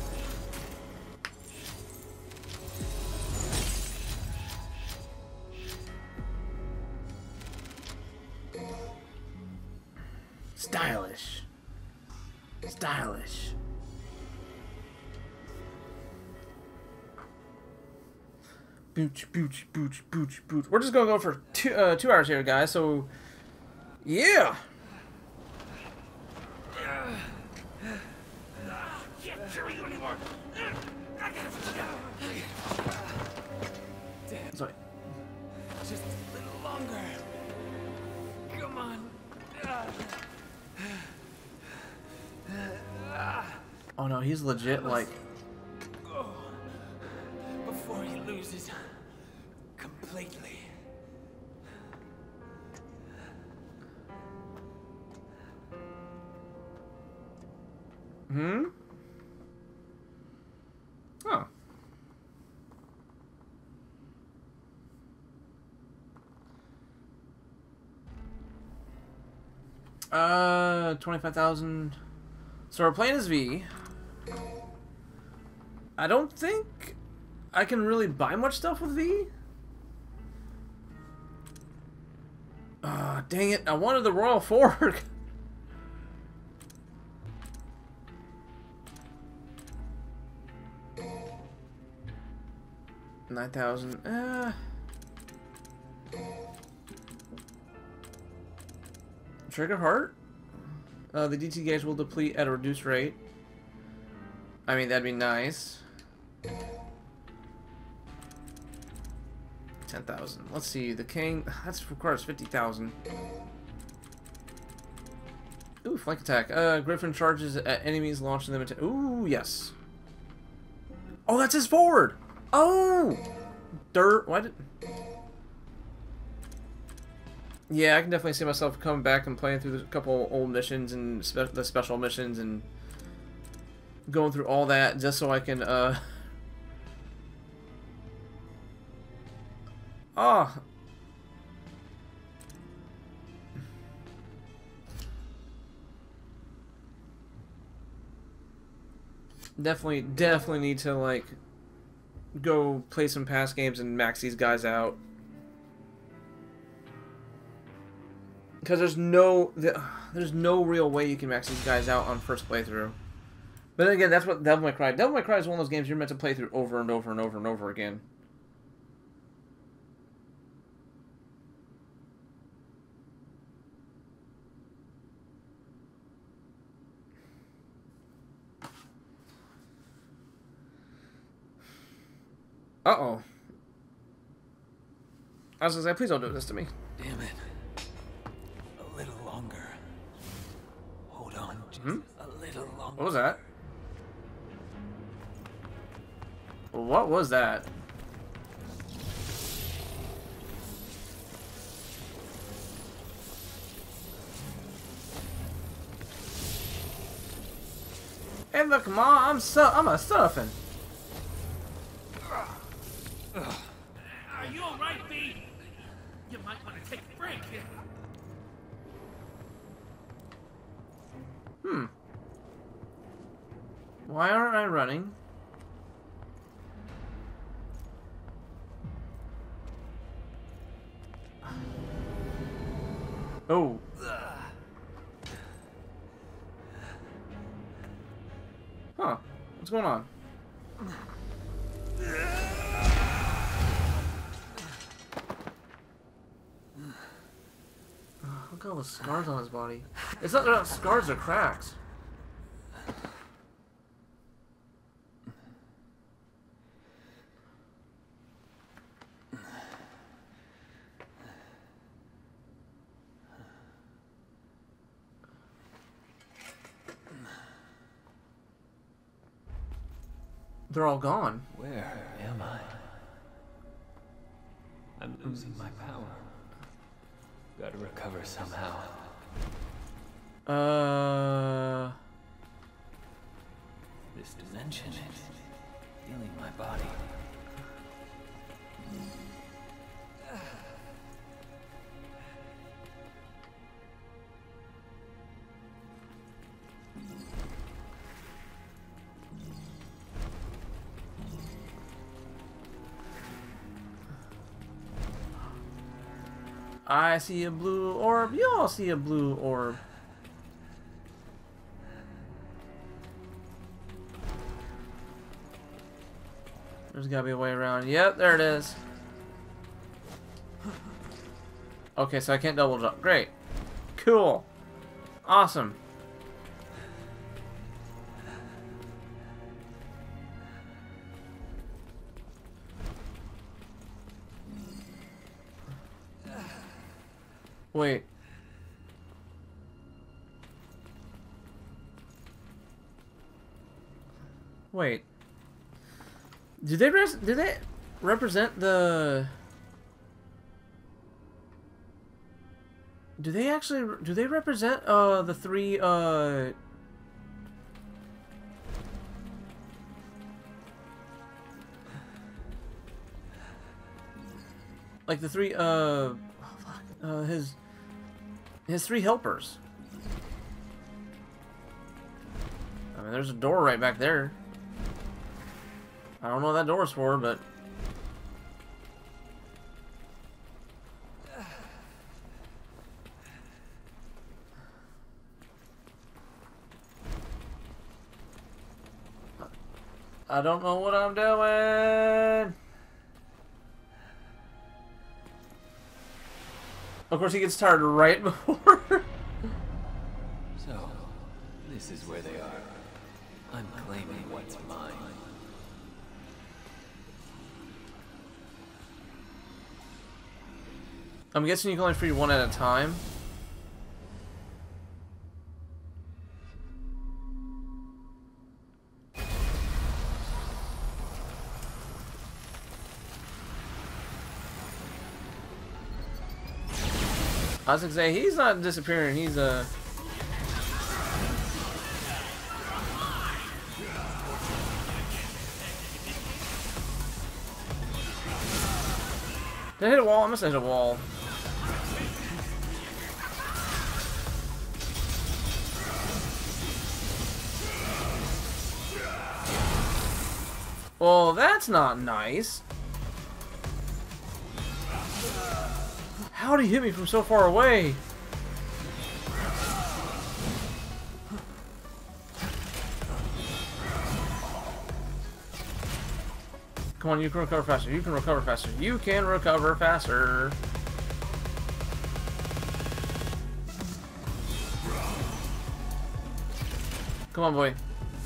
Stylish. Stylish. Booch, booch, booch, booch, booch. We're just gonna go for 2 hours here, guys. So, yeah. Sorry. Just a little longer. Come on. Oh no, he's legit like. Before he loses completely. Hmm? Oh. $25,000. So we're playing as V. I don't think I can really buy much stuff with V. Dang it. I wanted the Royal Fork. $9,000. Trigger heart. The DT gauge will deplete at a reduced rate. I mean, that'd be nice. 10,000. Let's see. The king. That requires 50,000. Ooh, flank attack. Griffin charges at enemies launching them into. Ooh, yes. Oh, that's his forward. Oh, dirt. Why did? Yeah, I can definitely see myself coming back and playing through a couple old missions and the special missions and going through all that just so I can, Definitely need to, like, go play some past games and max these guys out. Because there's no real way you can max these guys out on first playthrough. But then again, that's what Devil May Cry. Devil May Cry is one of those games you're meant to play through over and over and over and over again. Uh-oh. I was gonna say, please don't do this to me. Damn it. A little longer. Hold on, just a little longer. What was that? What was that? but come on, I'm a stuffing. Are you alright, B? You might want to take a break. Why aren't I running? Oh. Huh. What's going on? Look at all the scars on his body. It's not scars, they're cracks. They're all gone. Where am I? I'm losing my power. Gotta recover somehow. This dimension is healing my body. I see a blue orb. You all see a blue orb. There's gotta be a way around. Yep, there it is. Okay, so I can't double jump. Great. Cool. Awesome. Wait. Wait. Do they represent the? Do they represent the three like the three his three helpers. I mean, there's a door right back there. I don't know what that door's for, but I don't know what I'm doing. Of course, he gets tired right before. So, this is where they are. I'm claiming what's mine. I'm guessing you can only free one at a time. I was gonna say, he's not disappearing, he's Did I hit a wall? I must have hit a wall. Well, that's not nice. How did he hit me from so far away? Come on, you can recover faster. You can recover faster. You can recover faster. Come on, boy.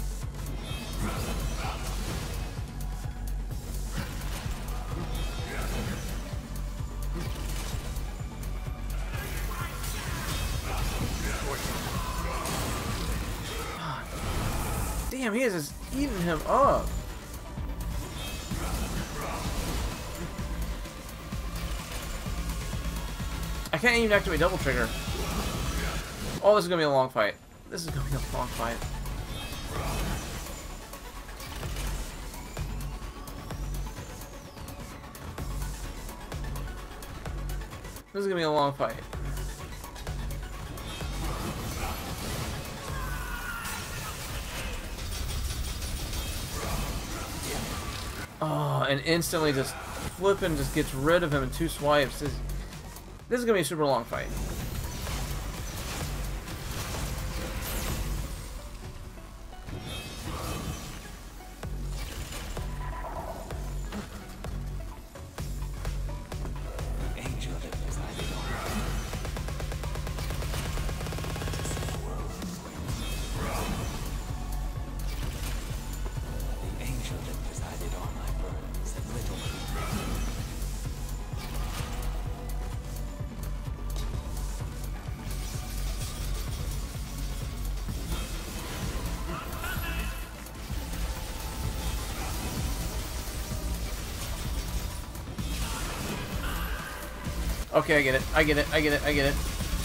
Damn, he is just eating him up. I can't even activate double trigger. Oh, this is gonna be a long fight. This is gonna be a long fight. This is gonna be a long fight. Oh, and instantly just flipping just gets rid of him in 2 swipes. This is gonna be a super long fight. Okay, I get it. I get it. I get it. I get it.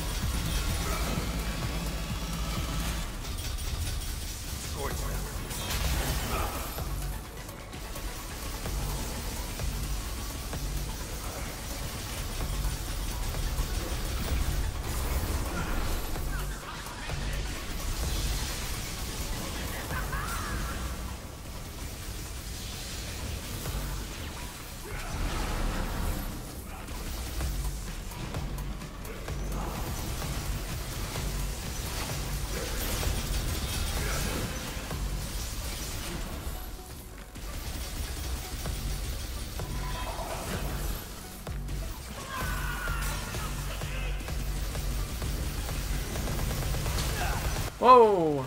Whoa!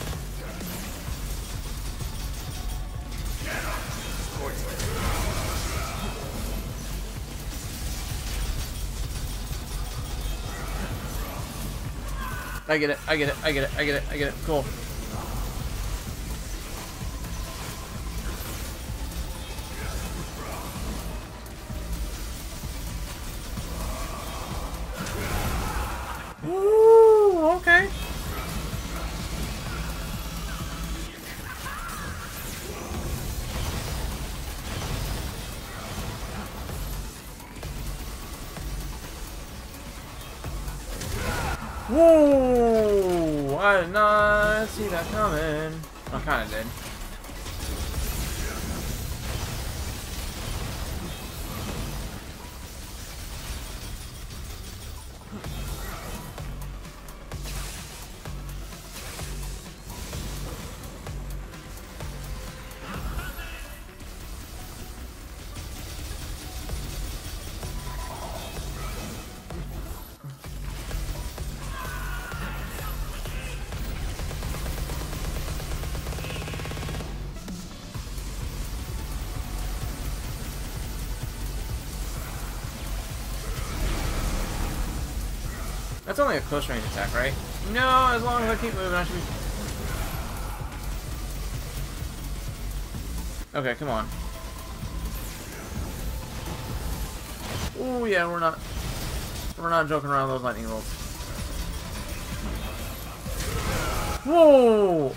I get it, I get it, I get it, I get it, I get it. Cool. Woo! Okay. Whoa! I did not see that coming. I kind of did. That's only a close range attack, right? No, as long as I keep moving, I should be... Okay, come on. Oh yeah, we're not joking around with those lightning bolts. Whoa!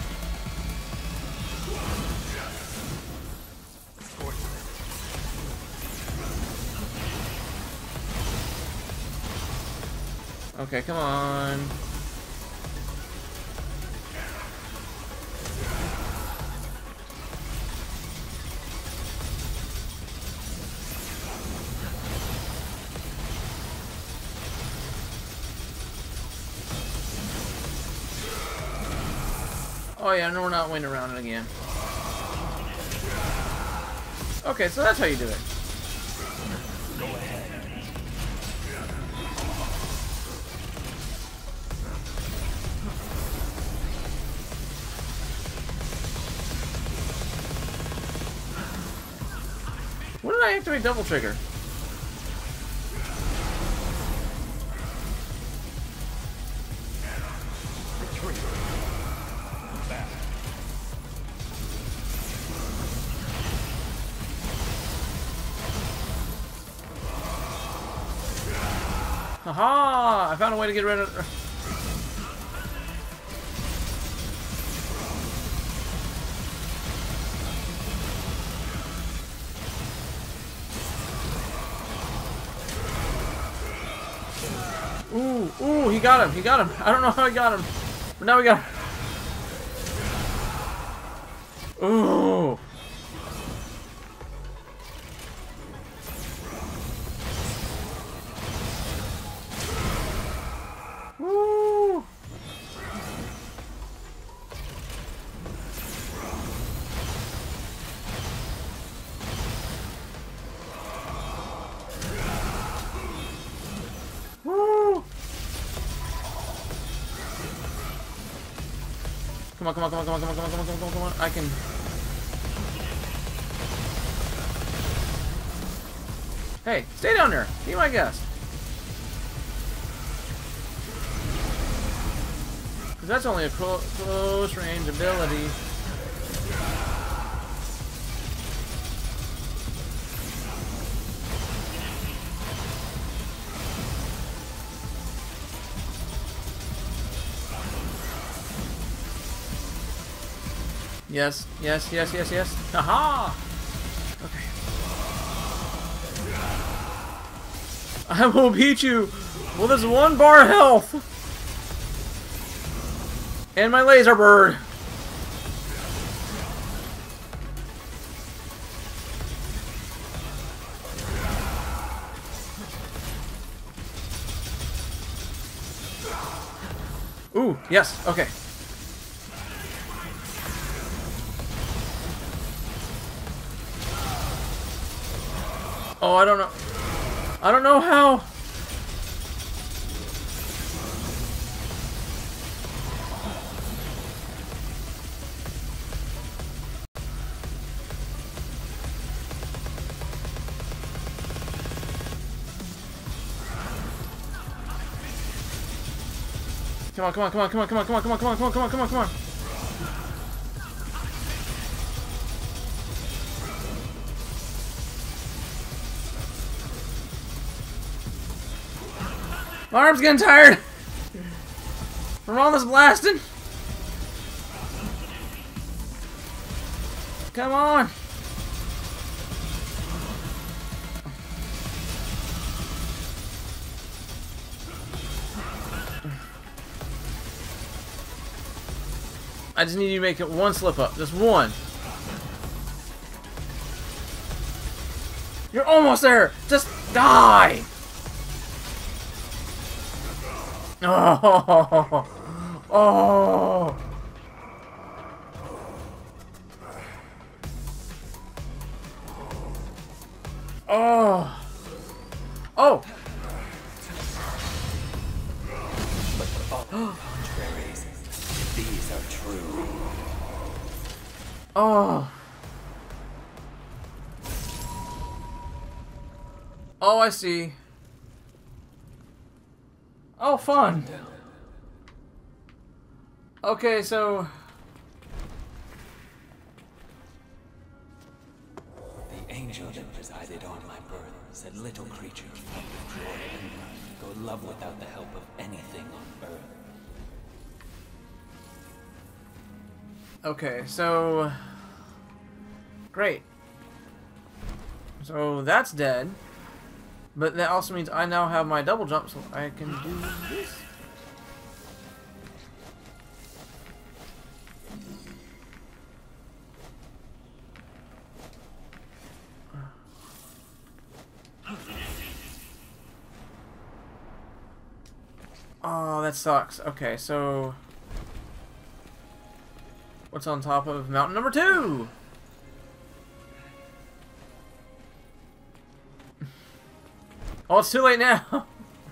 Okay, come on. Oh yeah, no, we're not waiting around it again. Okay, so that's how you do it. Go ahead. When did I activate double trigger? Haha! I found a way to get rid of... Ooh, he got him. He got him. I don't know how he got him. But now we got him. Ooh. Woo. Woo. Come on, come on, come on, come on, come on, come on, come on, come on, come on. I can. Hey, stay down there. Be my guest. Because that's only a close range ability. Yes, yes, yes, yes, yes. Aha! Okay. I will beat you with this 1 bar health. And my laser bird. Ooh, yes, okay. Oh, I don't know. I don't know how. Come on, come on, come on, come on, come on, come on, come on, come on, come on, come on, come on, come on. My arm's getting tired from all this blasting. Come on. I just need you to make it 1 slip up. Just 1. You're almost there. Just die. Oh. Oh. Oh. Oh. Contraries, these are true. Oh. Oh, I see. Oh, fun. Okay, so... The angel that presided on my birth said little creatures full of joy and go love without the help of anything on earth. Okay, so... Great. So that's dead. But that also means I now have my double jump, so I can do this. Oh, that sucks. Okay, so... What's on top of mountain number 2? Oh, it's too late now.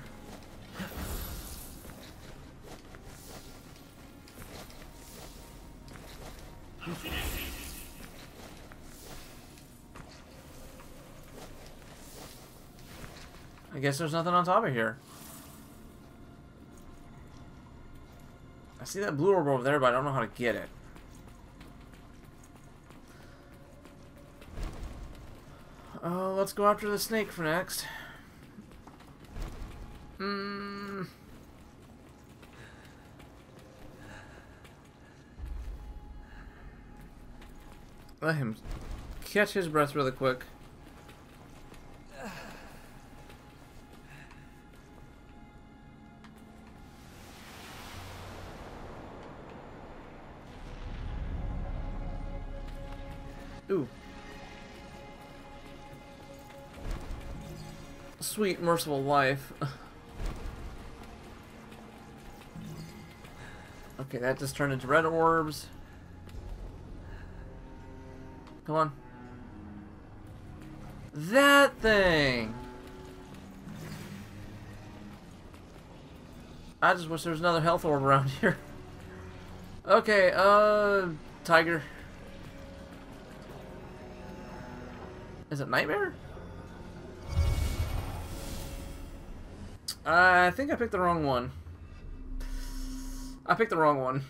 I guess there's nothing on top of here. I see that blue orb over there, but I don't know how to get it. Let's go after the snake for next. Let him catch his breath really quick. Ooh. Sweet, merciful life. Okay, that just turned into red orbs. Come on. That thing! I just wish there was another health orb around here. Okay, tiger. Is it nightmare? I think I picked the wrong one. I picked the wrong one.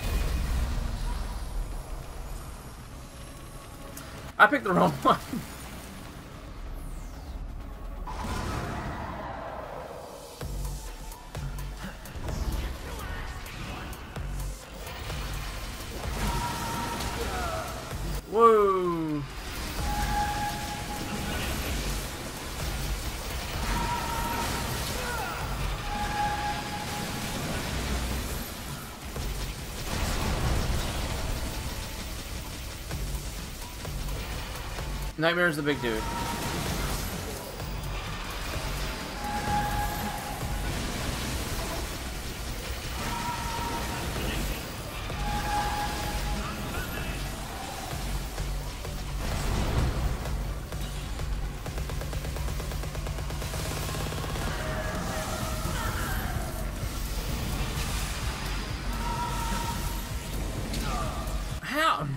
I picked the wrong one. Whoa. Nightmare's the big dude. How?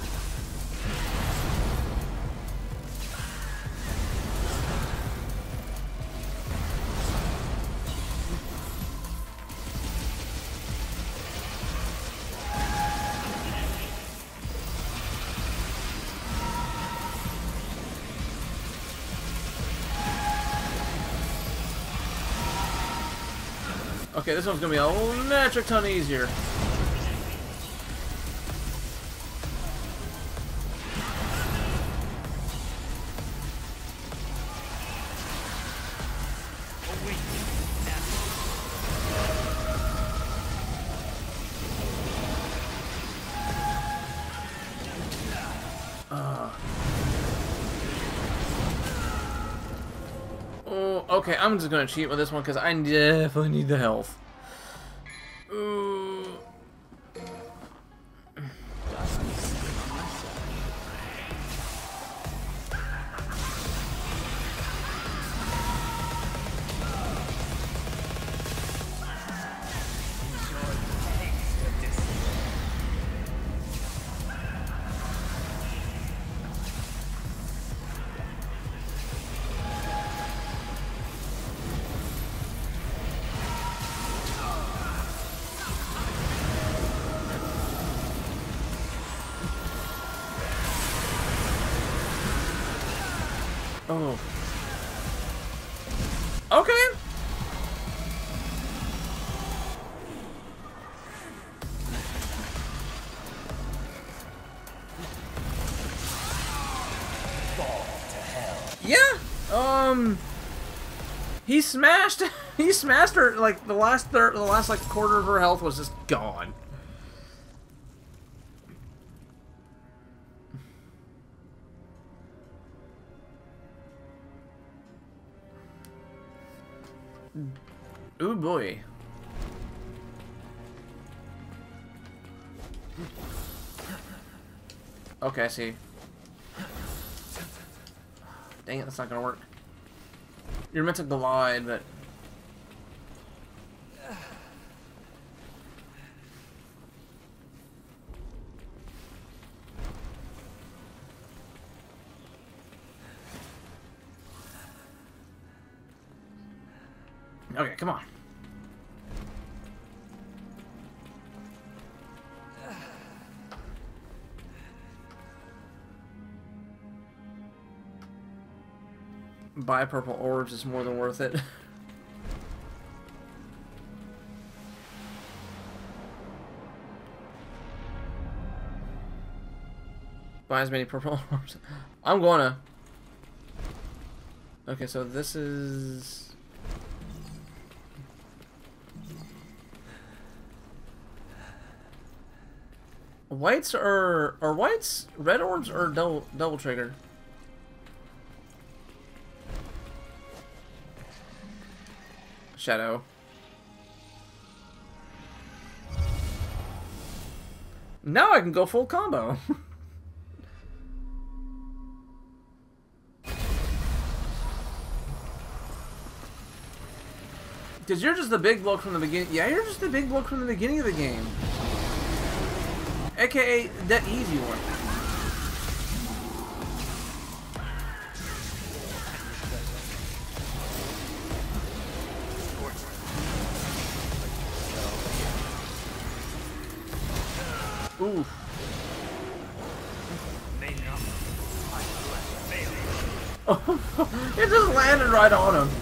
Okay, this one's gonna be a metric ton easier. Oh, okay, I'm just gonna cheat with this one because I definitely need the health. Ooh. Oh. Okay. Yeah. He smashed. He smashed her. Like the last like quarter of her health was just gone. Ooh boy. Okay, I see. Dang it, that's not gonna work. You're meant to glide, but... Okay, come on. Buy purple orbs is more than worth it. Buy as many purple orbs. I'm gonna. Okay, so this is... Whites are whites red orbs or double trigger? Shadow. Now I can go full combo. Because you're just the big bloke from the beginning. Yeah, you're just the big bloke from the beginning of the game. AKA that easy one. Oof. It just landed right on him.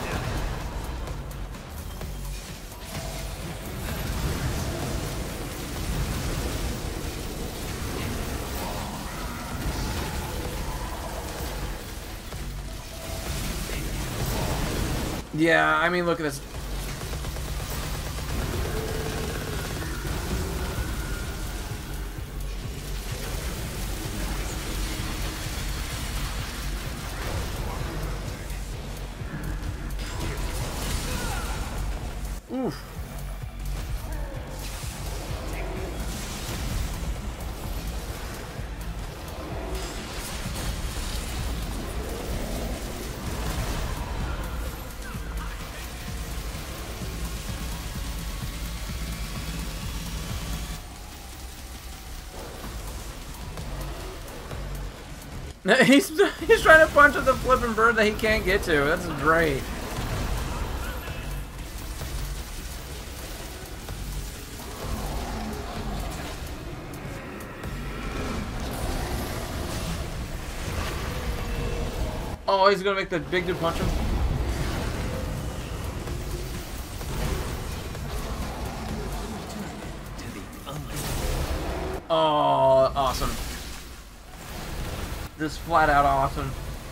Yeah, I mean, look at this. Oof. He's trying to punch at the flipping bird that he can't get to. That's great. Oh, he's gonna make the big dude punch him. Oh, awesome. Just flat out awesome.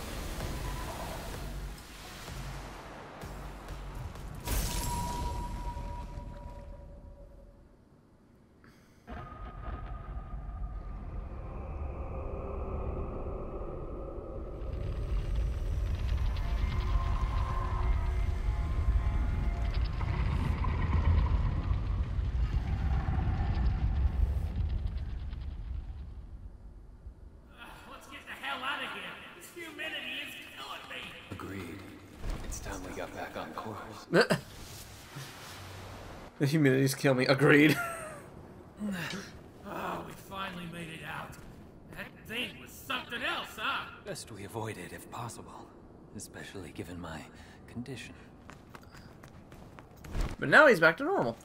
The humidity's killing me. Agreed. Oh, we finally made it out. That thing was something else, huh? Best we avoid it if possible, especially given my condition. But now he's back to normal.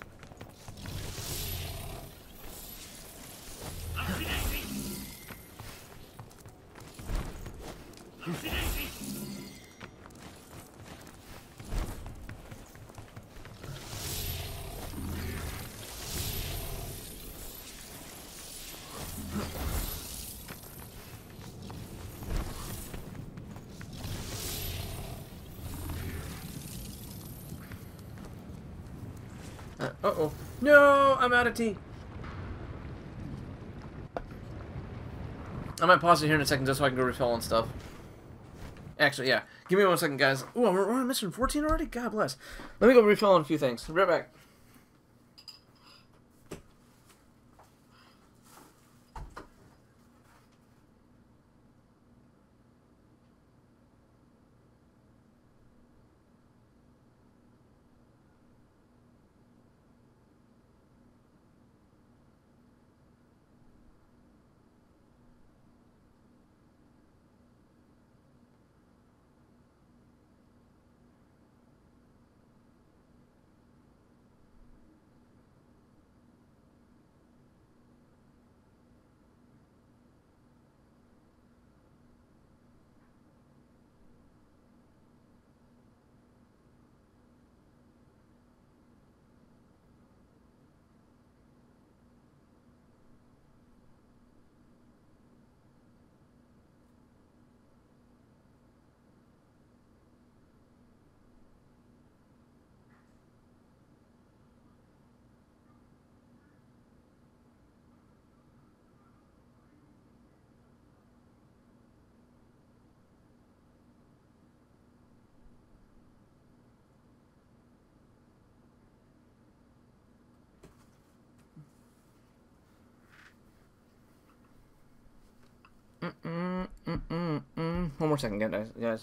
Uh-oh. No! I'm out of tea. I might pause it here in a second just so I can go refill and stuff. Actually, yeah. Give me 1 second, guys. Ooh, we're on mission 14 already? God bless. Let me go refill on a few things. Be right back. One more second, guys.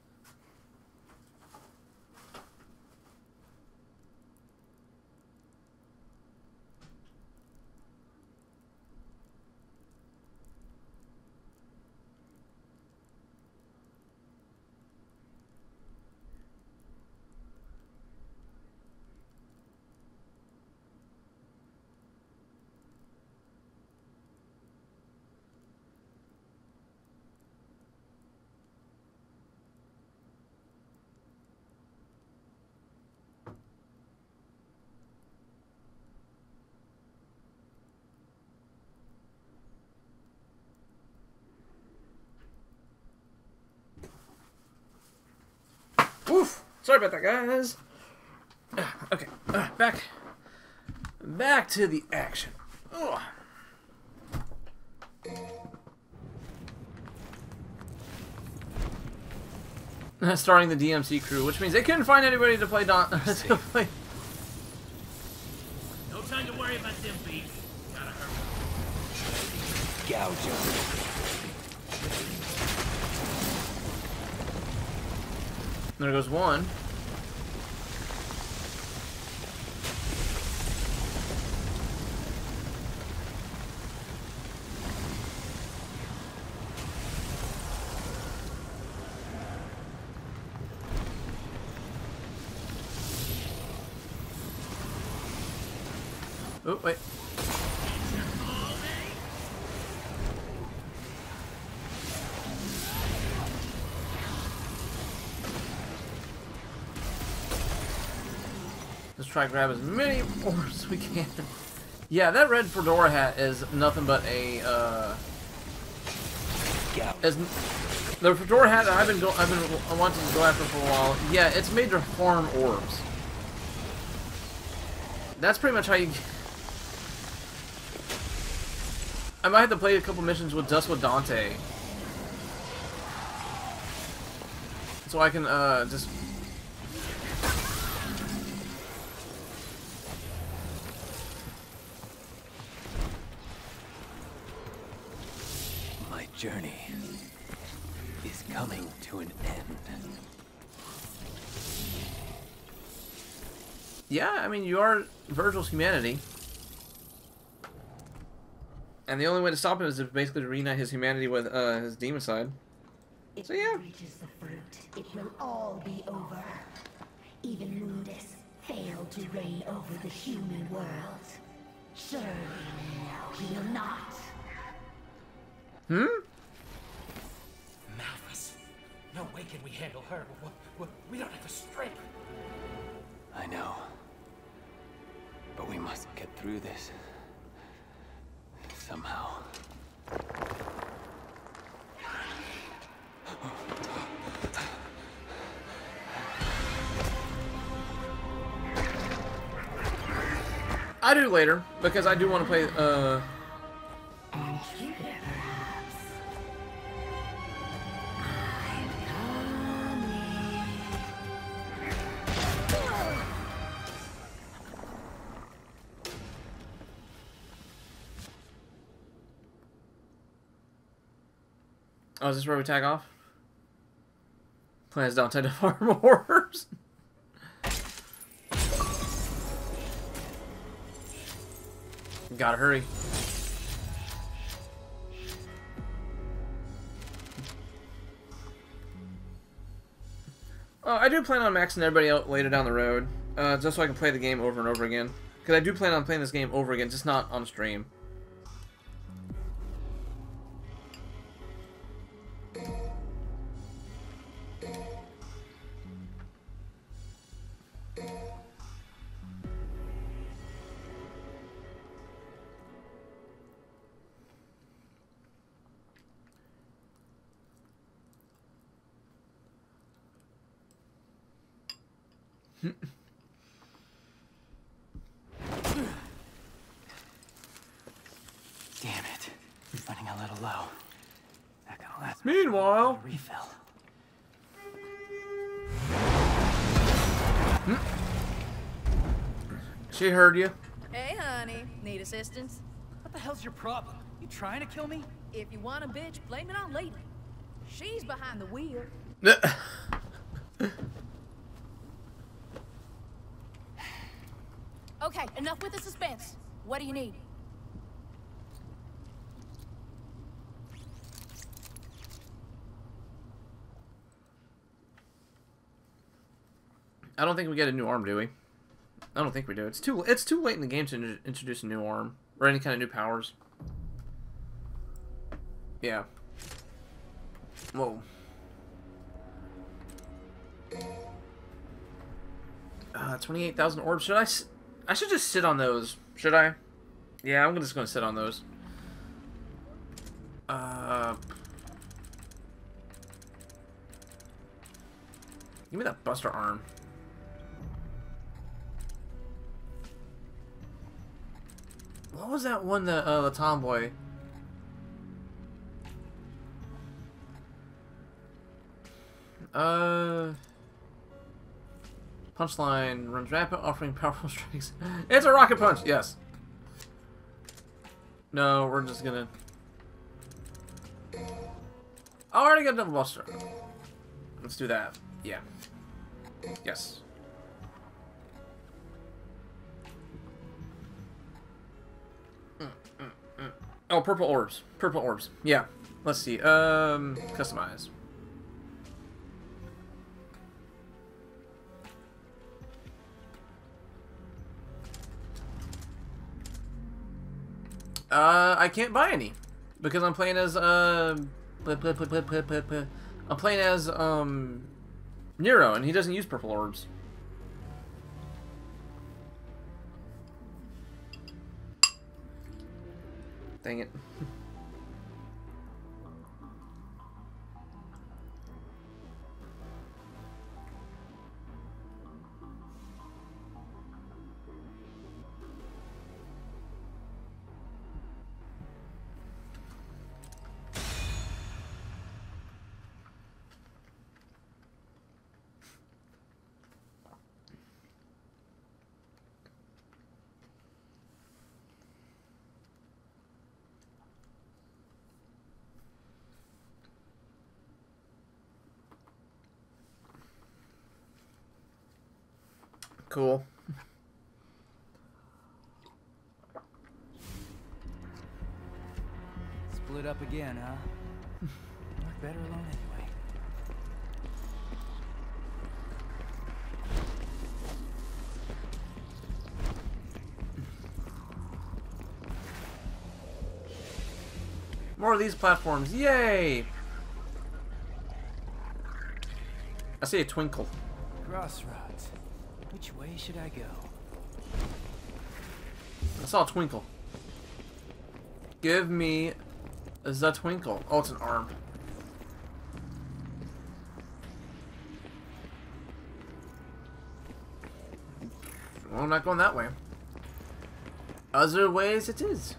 Oof! Sorry about that, guys. Okay, back to the action. Ugh. Starting the DMC crew, which means they couldn't find anybody to play No time to worry about them beats. Gotta hurry. Gouge. There goes one. Oh, wait. Let's try to grab as many orbs as we can. Yeah, that red fedora hat is nothing but a the fedora hat that I've been wanting to go after for a while. Yeah, it's made to farm orbs. That's pretty much how you. I might have to play a couple missions with Dante, so I can just. My journey is coming to an end. Yeah, I mean, you are Virgil's humanity. And the only way to stop him is to basically reunite his humanity with his demon side. So yeah. If it reaches the fruit, it will all be over. Even Mundus failed to reign over the human world. Surely now he will not. Malphus. No way can we handle her. We don't have the strength. I know. But we must get through this. Somehow. I do later, because I do want to play, And here perhaps. Oh, is this where we tag off? Plans Dante to farm orbs. Gotta hurry. I do plan on maxing everybody out later down the road, just so I can play the game over and over again. Because I do plan on playing this game over again, just not on stream. Damn it. Running a little low. Not gonna last. Meanwhile, Refill. She heard you. Hey, honey. Need assistance? What the hell's your problem? You trying to kill me? If you want a bitch, blame it on Lady. She's behind the wheel. Okay, enough with the suspense. What do you need? I don't think we get a new arm, do we? I don't think we do. It's too late in the game to introduce a new arm or any kind of new powers. Yeah. Whoa. 28,000 orbs. Should I should just sit on those. Should I? Yeah, I'm just gonna sit on those. Give me that Buster arm. What was that one that the tomboy? Punchline runs rapid, offering powerful strikes. It's a rocket punch. Yes. No, we're just gonna. I already got double buster. Let's do that. Yeah. Yes. Oh, purple orbs. Purple orbs. Yeah. Let's see. Customize. I can't buy any because I'm playing as I'm playing as Nero, and he doesn't use purple orbs. Dang it. Cool. Split up again, huh? Work better alone anyway. More of these platforms. Yay! I see a twinkle. Crossroads. Which way should I go? I saw a twinkle. Give me the twinkle. Oh, it's an arm. Well, I'm not going that way. Other ways it is.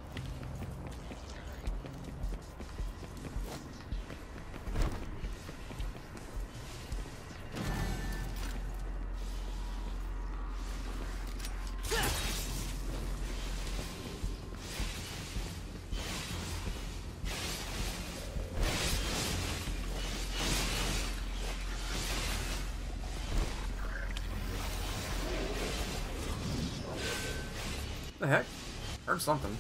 The heck? Heard something.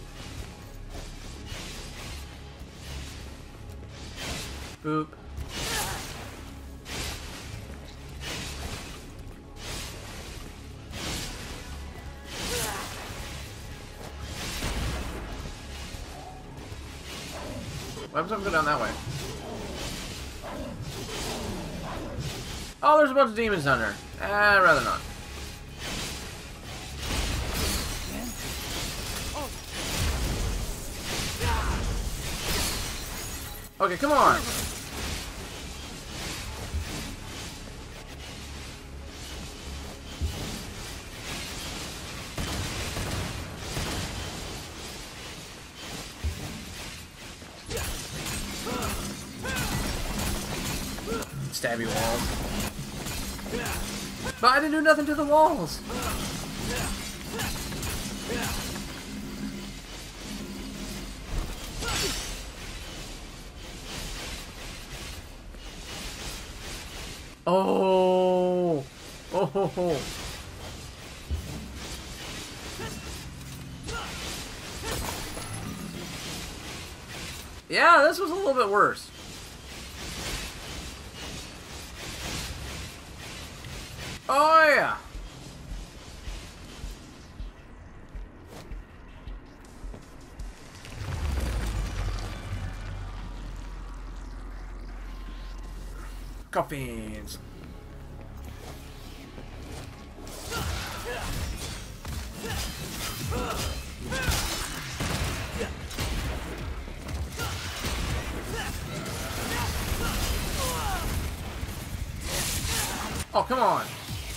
Boop. Why happens if I go down that way? Oh, there's a bunch of demons down there. I'd rather not. Okay, come on. Stabby walls. But I didn't do nothing to the walls. Oh! Oh ho ho! Yeah, this was a little bit worse. Oh yeah! Coffins. Oh, come on.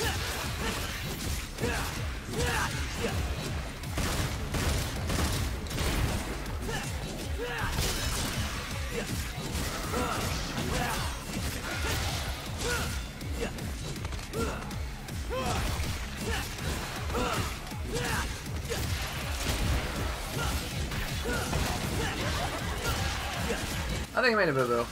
I think I made a boo-boo.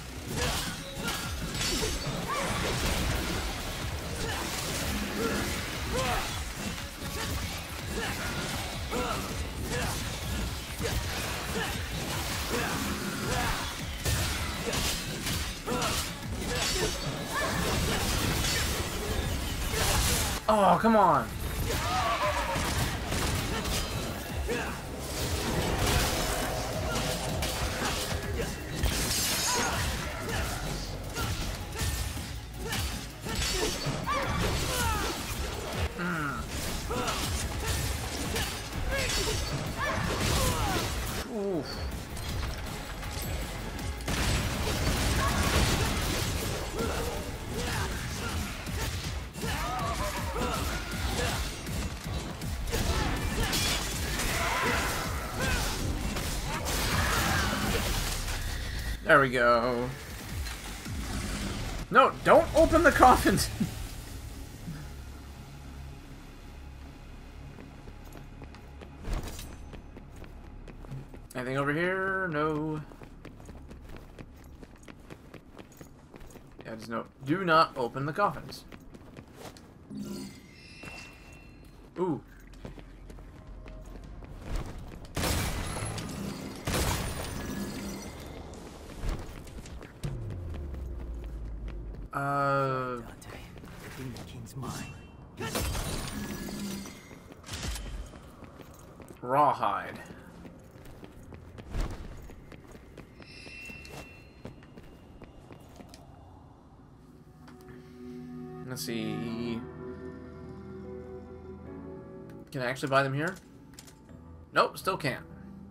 Oh, come on. Oof. There we go. No, don't open the coffins. Anything over here? No. Yeah, just no. Do not open the coffins. Ooh. Dante, the Demon King's mine. Rawhide. Let's see. Can I actually buy them here? Nope, still can't.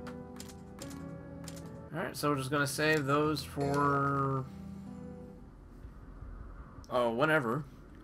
Alright, so we're just gonna save those for... oh, whenever.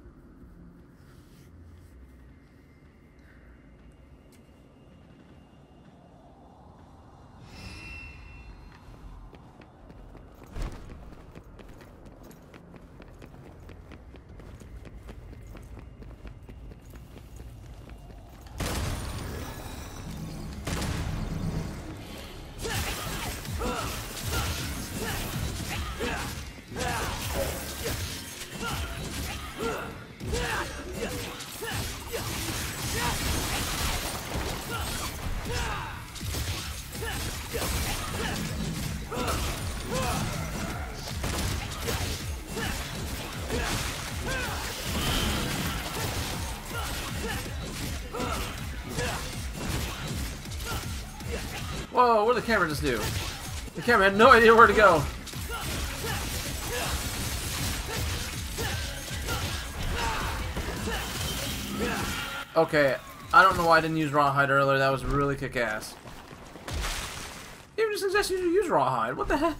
Whoa, what did the camera just do? The camera had no idea where to go. Okay, I don't know why I didn't use Rawhide earlier. That was really kick-ass. Even just suggest you to use Rawhide. What the heck?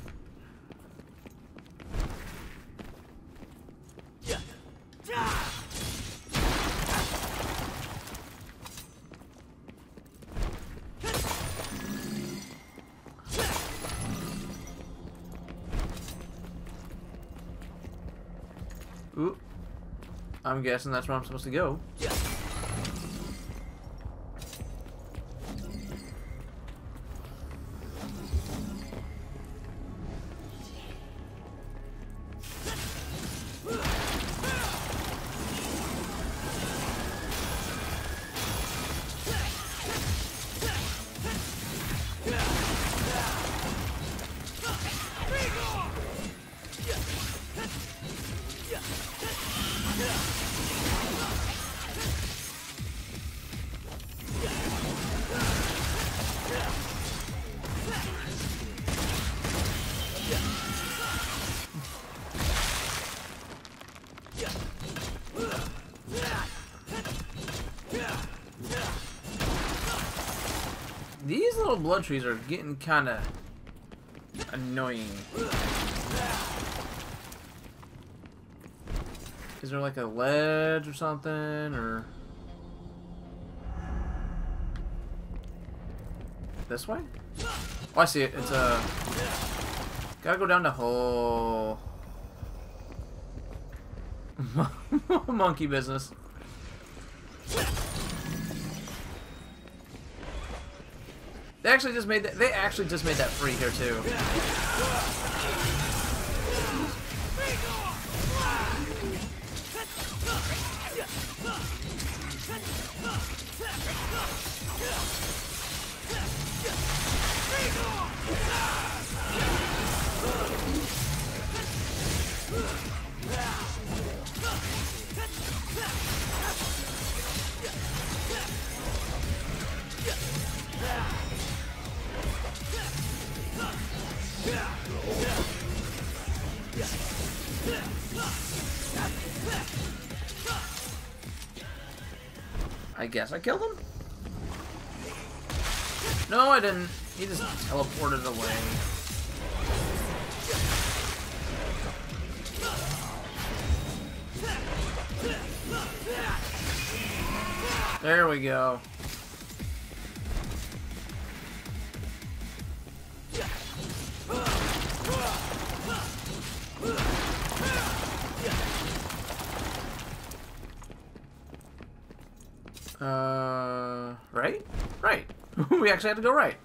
Ooh. I'm guessing that's where I'm supposed to go. little blood trees are getting kind of annoying. Is there like a ledge or something, or this way? Oh, I see it. It's a gotta go down the hole. Monkey business. They actually just made that. They actually just made that free here too. I guess I killed him? No, I didn't. He just teleported away. There we go. Right? Right. We actually had to go right.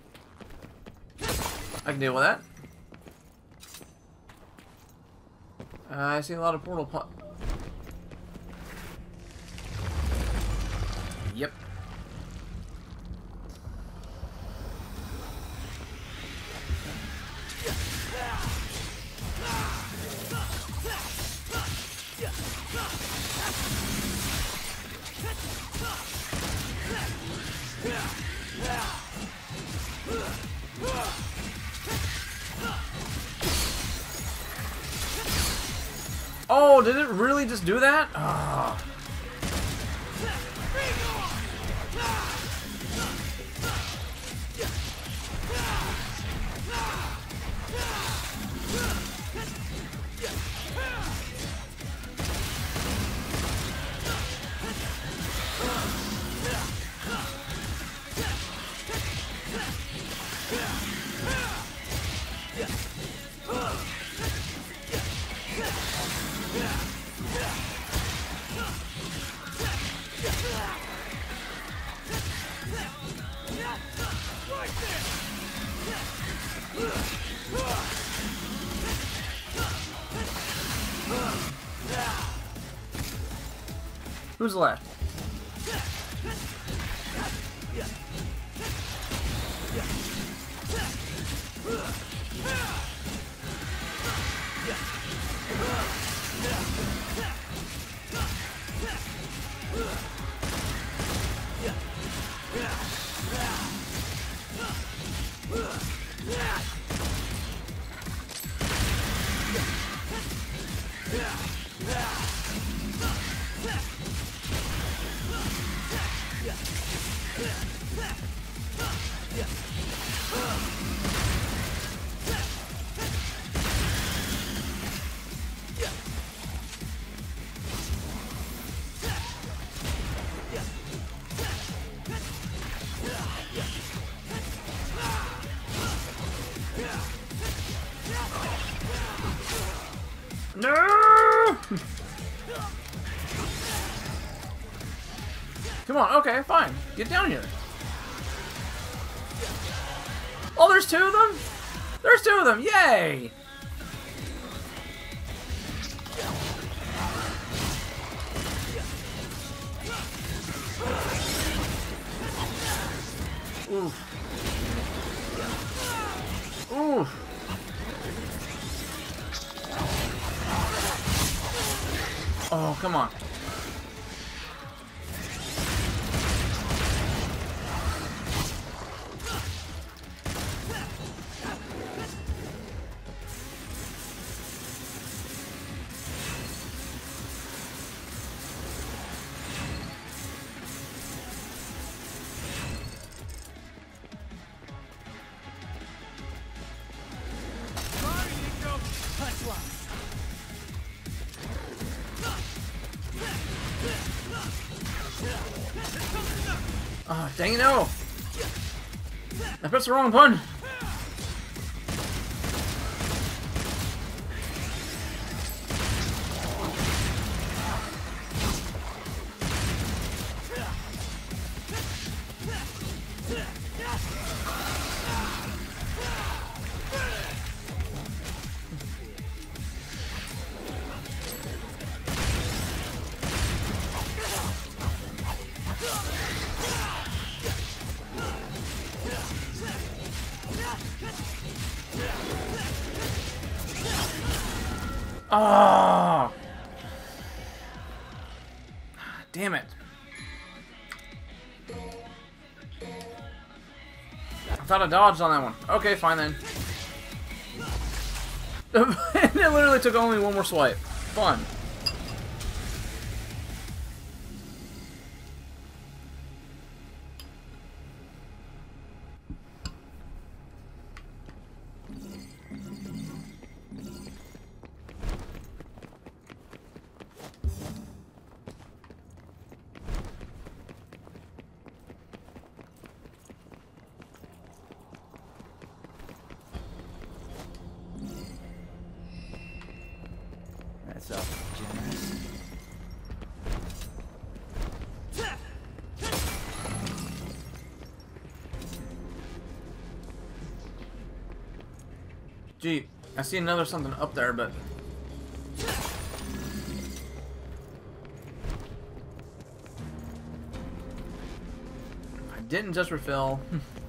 I can deal with that. I see a lot of portal Yep. Oh, did it really just do that? Oh. Who's left? No! Come on, okay, fine. Get down here. Oh, there's two of them? There's two of them, yay! Oof. Oof. Oh, come on. Dang it, no! I pressed the wrong button! Oh! Damn it. I thought I dodged on that one. Okay, fine then. It literally took only one more swipe. Fun. That's up, generous. Gee, I see another something up there, but... I didn't just refill.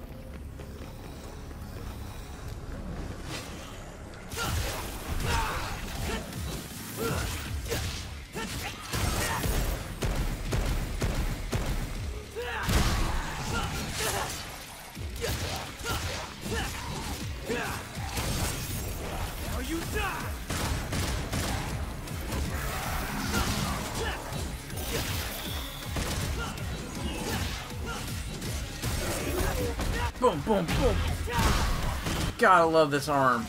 Boom, boom, boom. Gotta love this arm.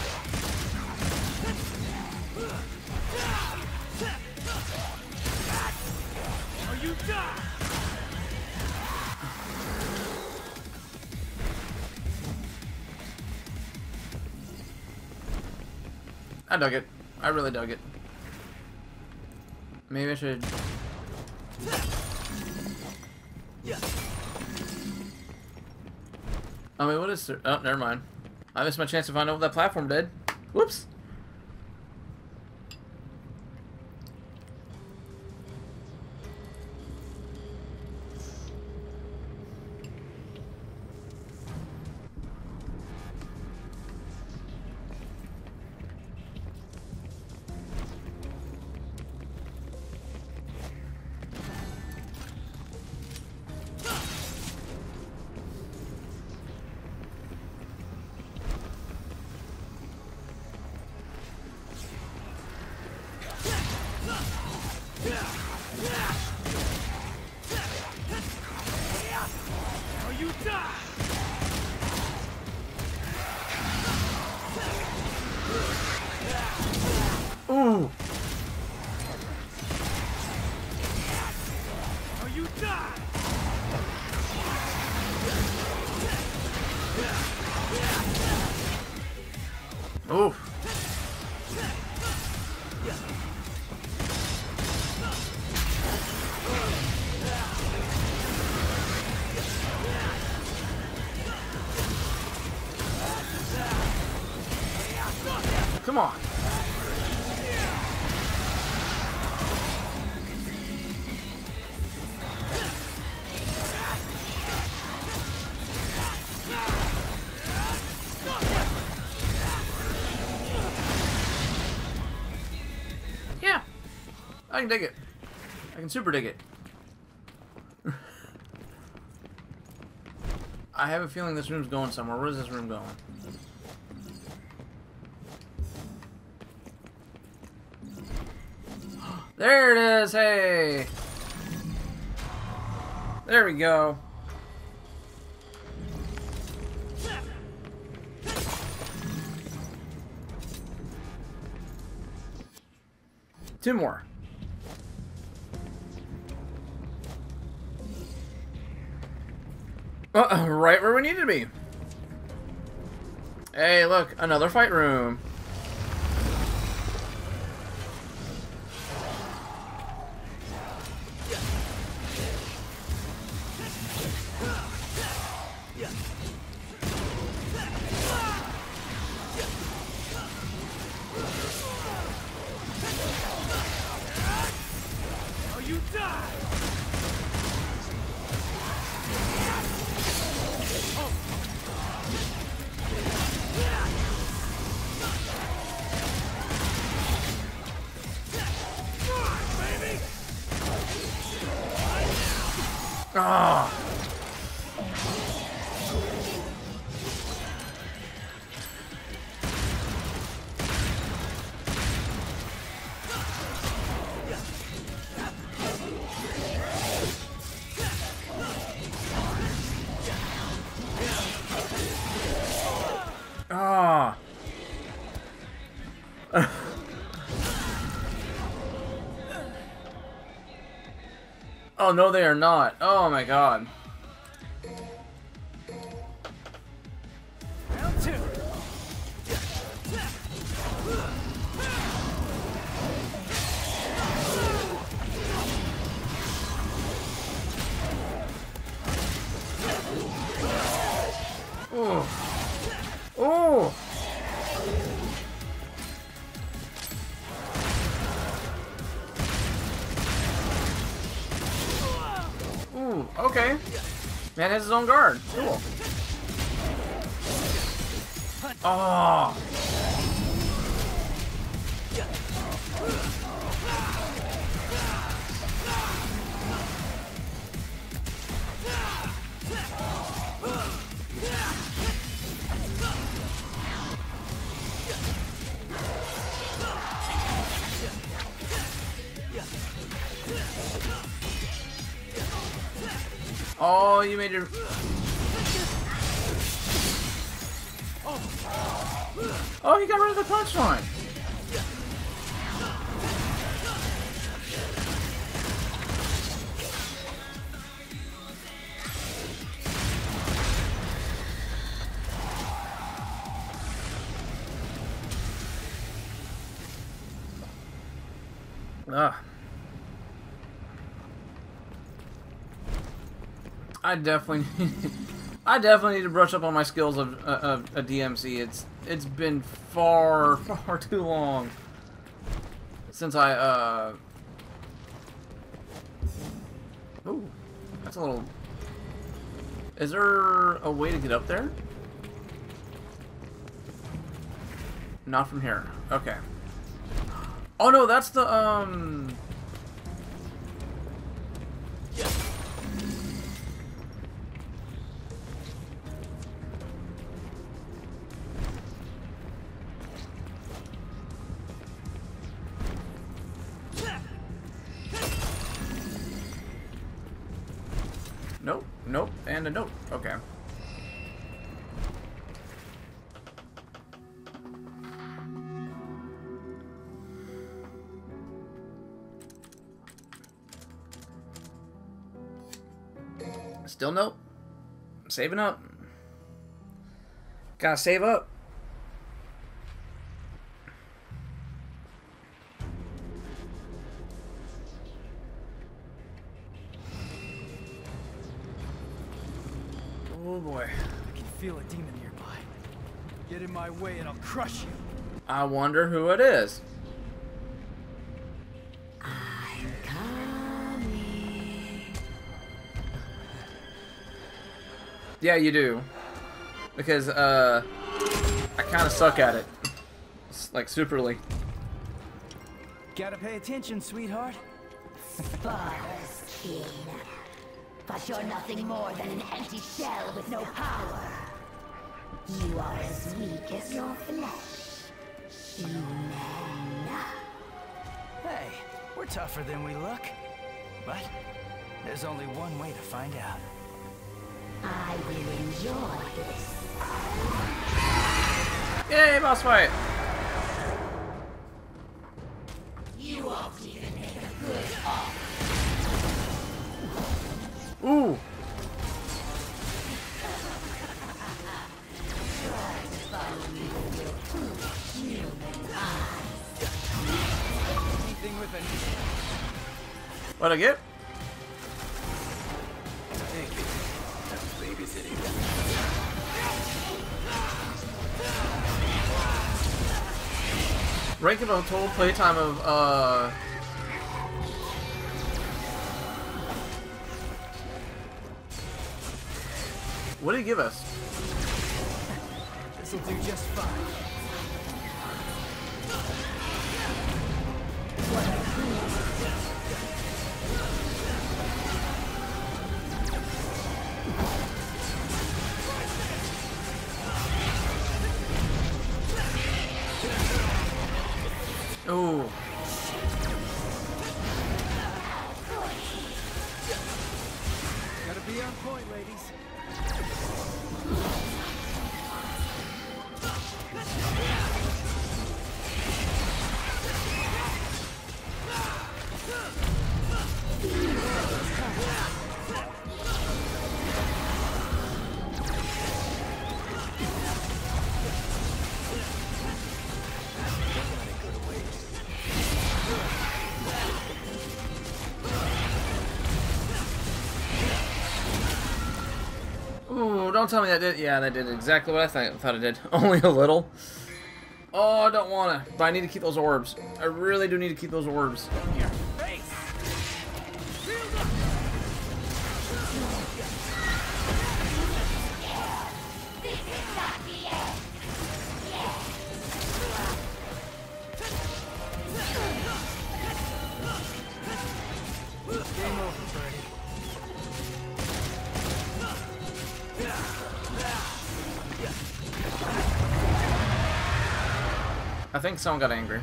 I dug it. I really dug it. Maybe I should... I mean, what is... Oh, never mind. I missed my chance to find out what that platform did. Whoops. Ooh. Ooh. Come on. Yeah. I can dig it. I can super dig it. I have a feeling this room's going somewhere. Where is this room going? There it is! Hey! There we go. Two more. Right where we need to be. Hey, look, another fight room. Oh, you die! Ah. Ah. Oh no, they are not. Oh my god. Round two. Oh. Oh. Ooh, okay. Man has his own guard. Cool. Oh. Oh, you made your... Oh, he got rid of the punchline. Ugh. I definitely need to brush up on my skills of a DMC. It's been far too long since I Ooh, that's a little. Is there a way to get up there? Not from here. Okay. Oh no, that's the Nope, nope, and a nope. Okay. Still nope. I'm saving up. Gotta save up. Oh boy. I can feel a demon nearby. Get in my way and I'll crush you. I wonder who it is. I'm coming. Yeah, you do. Because, I kind of suck at it. Like, superly. Gotta pay attention, sweetheart. Spoilers, kid. But you're nothing more than an empty shell with no power. You are as weak as your flesh. Human. Hey, we're tougher than we look. But there's only one way to find out. I will enjoy this. Yay, boss fight! You won't even make a good offer. Ooh! nothing. What'd I get? Thank you. That's babysitting. Ranking on total playtime of what did he give us? This'll do just fine. Oh. Gotta be on point, ladies. Ooh, don't tell me that did. Yeah, that did exactly what I thought it did. Only a little. Oh, I don't wanna. But I need to keep those orbs. I really do need to keep those orbs. Your face. Game over, Birdie. I think someone got angry.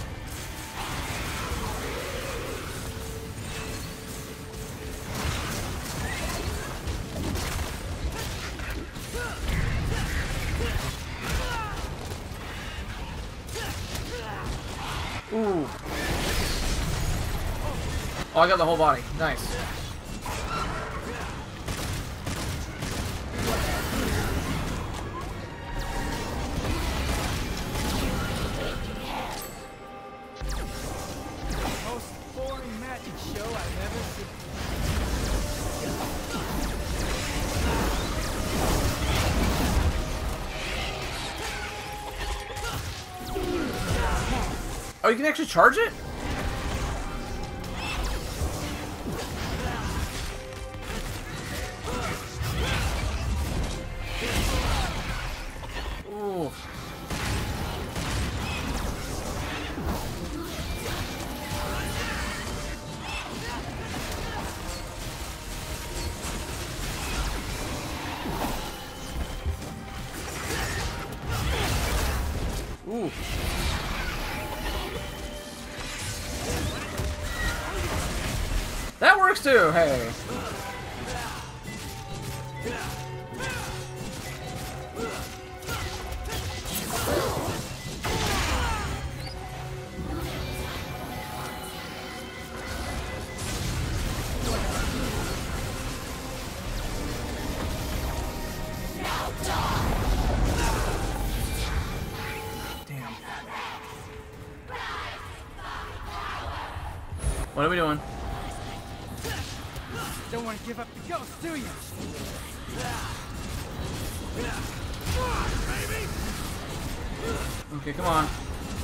Ooh. Oh, I got the whole body. Nice. Most boring magic show I've ever seen. Oh, you can actually charge it? Ooh. Ooh. That works too, hey. Damn. What are we doing? Don't want to give up the ghost, do you? Okay, come on.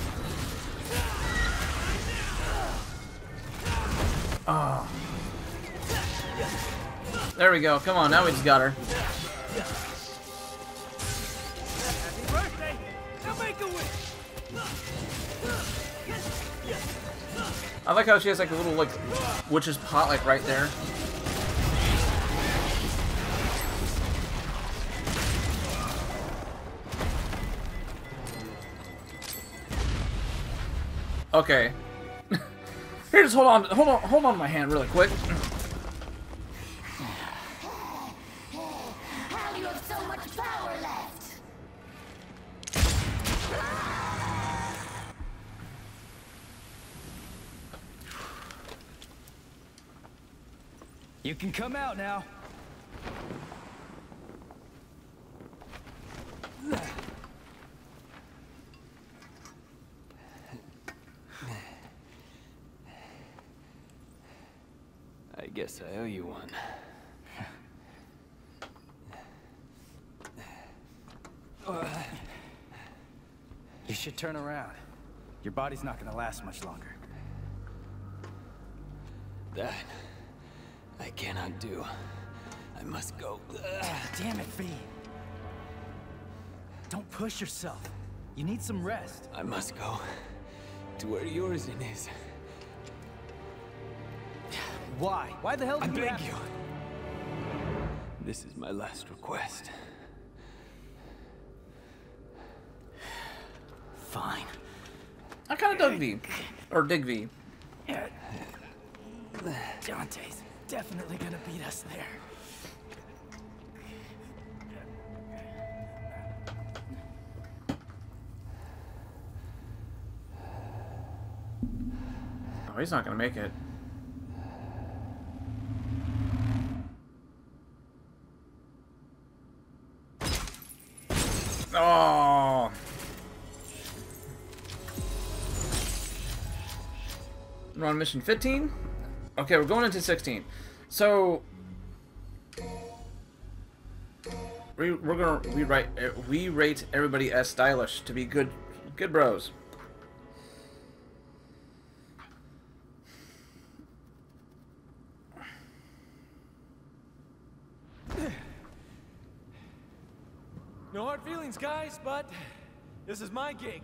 Oh. There we go. Come on, now we just got her. Happy birthday! Now make a wish! I like how she has like a little like witch's pot like right there. Okay. Here, just hold on to my hand really quick. How do you have so much power left? You can come out now. I guess I owe you one. You should turn around. Your body's not gonna last much longer. That I cannot do. I must go. Damn it, V. Don't push yourself. You need some rest. I must go to where Yorzin is. Why? Why the hell I do you beg have you. This is my last request. Fine. I kind of dug V. Or dig V. Dante's definitely gonna beat us there. Oh, he's not gonna make it. Oh. We're on mission 15. Okay, we're going into 16. So we're gonna we rate everybody as stylish to be good bros. No hard feelings, guys, but this is my gig.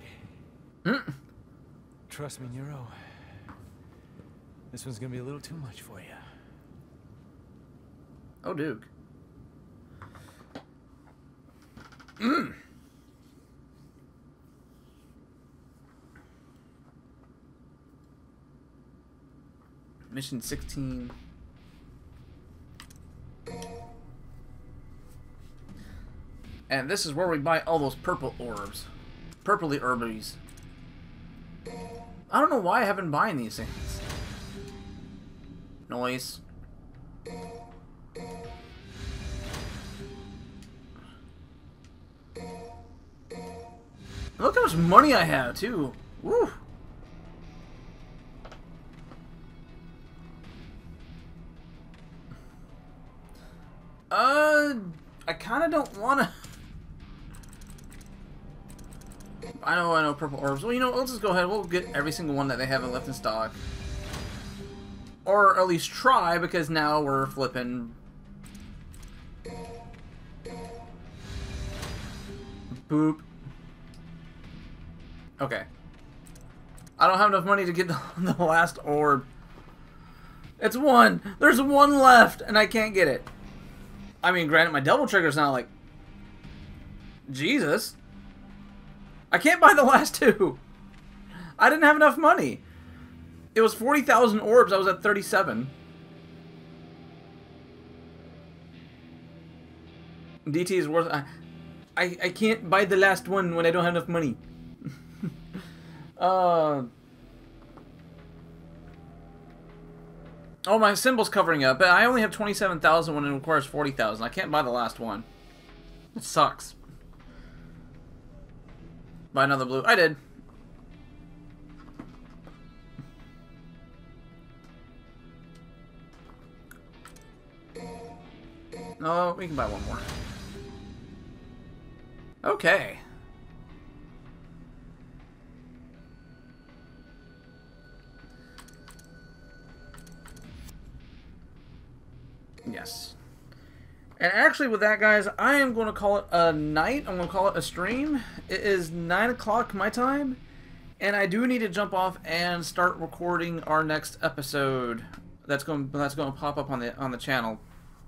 Trust me, Nero. This one's gonna be a little too much for you. Oh, Duke. Mission 16. And this is where we buy all those purple orbs. Purpley herbies. I don't know why I haven't been buying these things. Noise. Look how much money I have, too. Woo! I kind of don't want to... I know, purple orbs. Well, you know, let's just go ahead. We'll get every single one that they haven't left in stock. Or at least try, because now we're flipping... Boop. Okay. I don't have enough money to get the last orb. It's one! There's one left, and I can't get it. I mean, granted, my double trigger's not like... Jesus. I can't buy the last two. I didn't have enough money. It was 40,000 orbs. I was at 37. DT is worth... I can't buy the last one when I don't have enough money. Oh, my symbol's covering up, but I only have 27,000 when it requires 40,000. I can't buy the last one. It sucks. Buy another blue. I did. No, we can buy one more. Okay. Yes. And actually with that, guys, I am going to call it a night. I'm going to call it a stream. It is 9 o'clock my time. And I do need to jump off and start recording our next episode. That's going to pop up on the channel.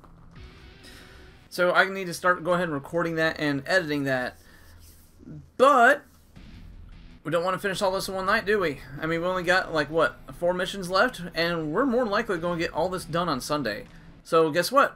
So I need to go ahead and recording that and editing that. But we don't want to finish all this in one night, do we? I mean, we only got like what, 4 missions left, and we're more than likely going to get all this done on Sunday. So guess what?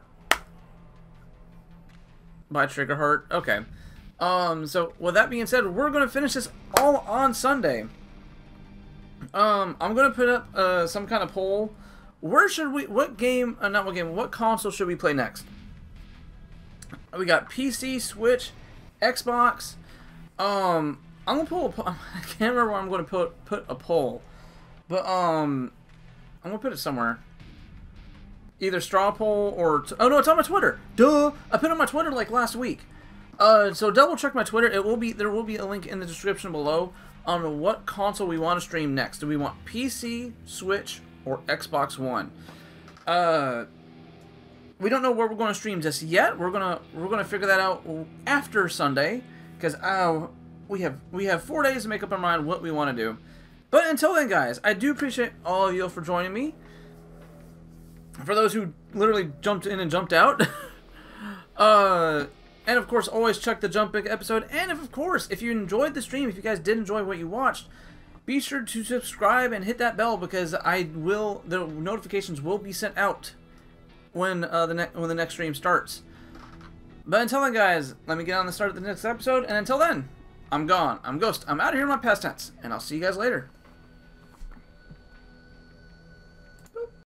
By Trigger Heart. Okay. So with that being said, we're going to finish this all on Sunday. I'm going to put up some kind of poll. Where should we? What game? Not what game. What console should we play next? We got PC, Switch, Xbox. I'm gonna pull. I can't remember where I'm going to put a poll, but I'm gonna put it somewhere. either straw poll or oh no, it's on my Twitter. Duh, I put it on my Twitter like last week. So double check my Twitter. There will be a link in the description below on what console we want to stream next. Do we want PC, Switch, or Xbox One? We don't know where we're going to stream just yet. We're gonna figure that out after Sunday, because we have 4 days to make up our mind what we want to do. But until then, guys, I do appreciate all of you for joining me. For those who literally jumped in and jumped out, and of course, always check the Jump Big episode. And of course, if you enjoyed the stream, if you guys did enjoy what you watched, be sure to subscribe and hit that bell, because the notifications will be sent out when the next stream starts. But until then, guys, let me get on the start of the next episode. And until then, I'm gone. I'm Ghost. I'm out of here in my past tense, and I'll see you guys later.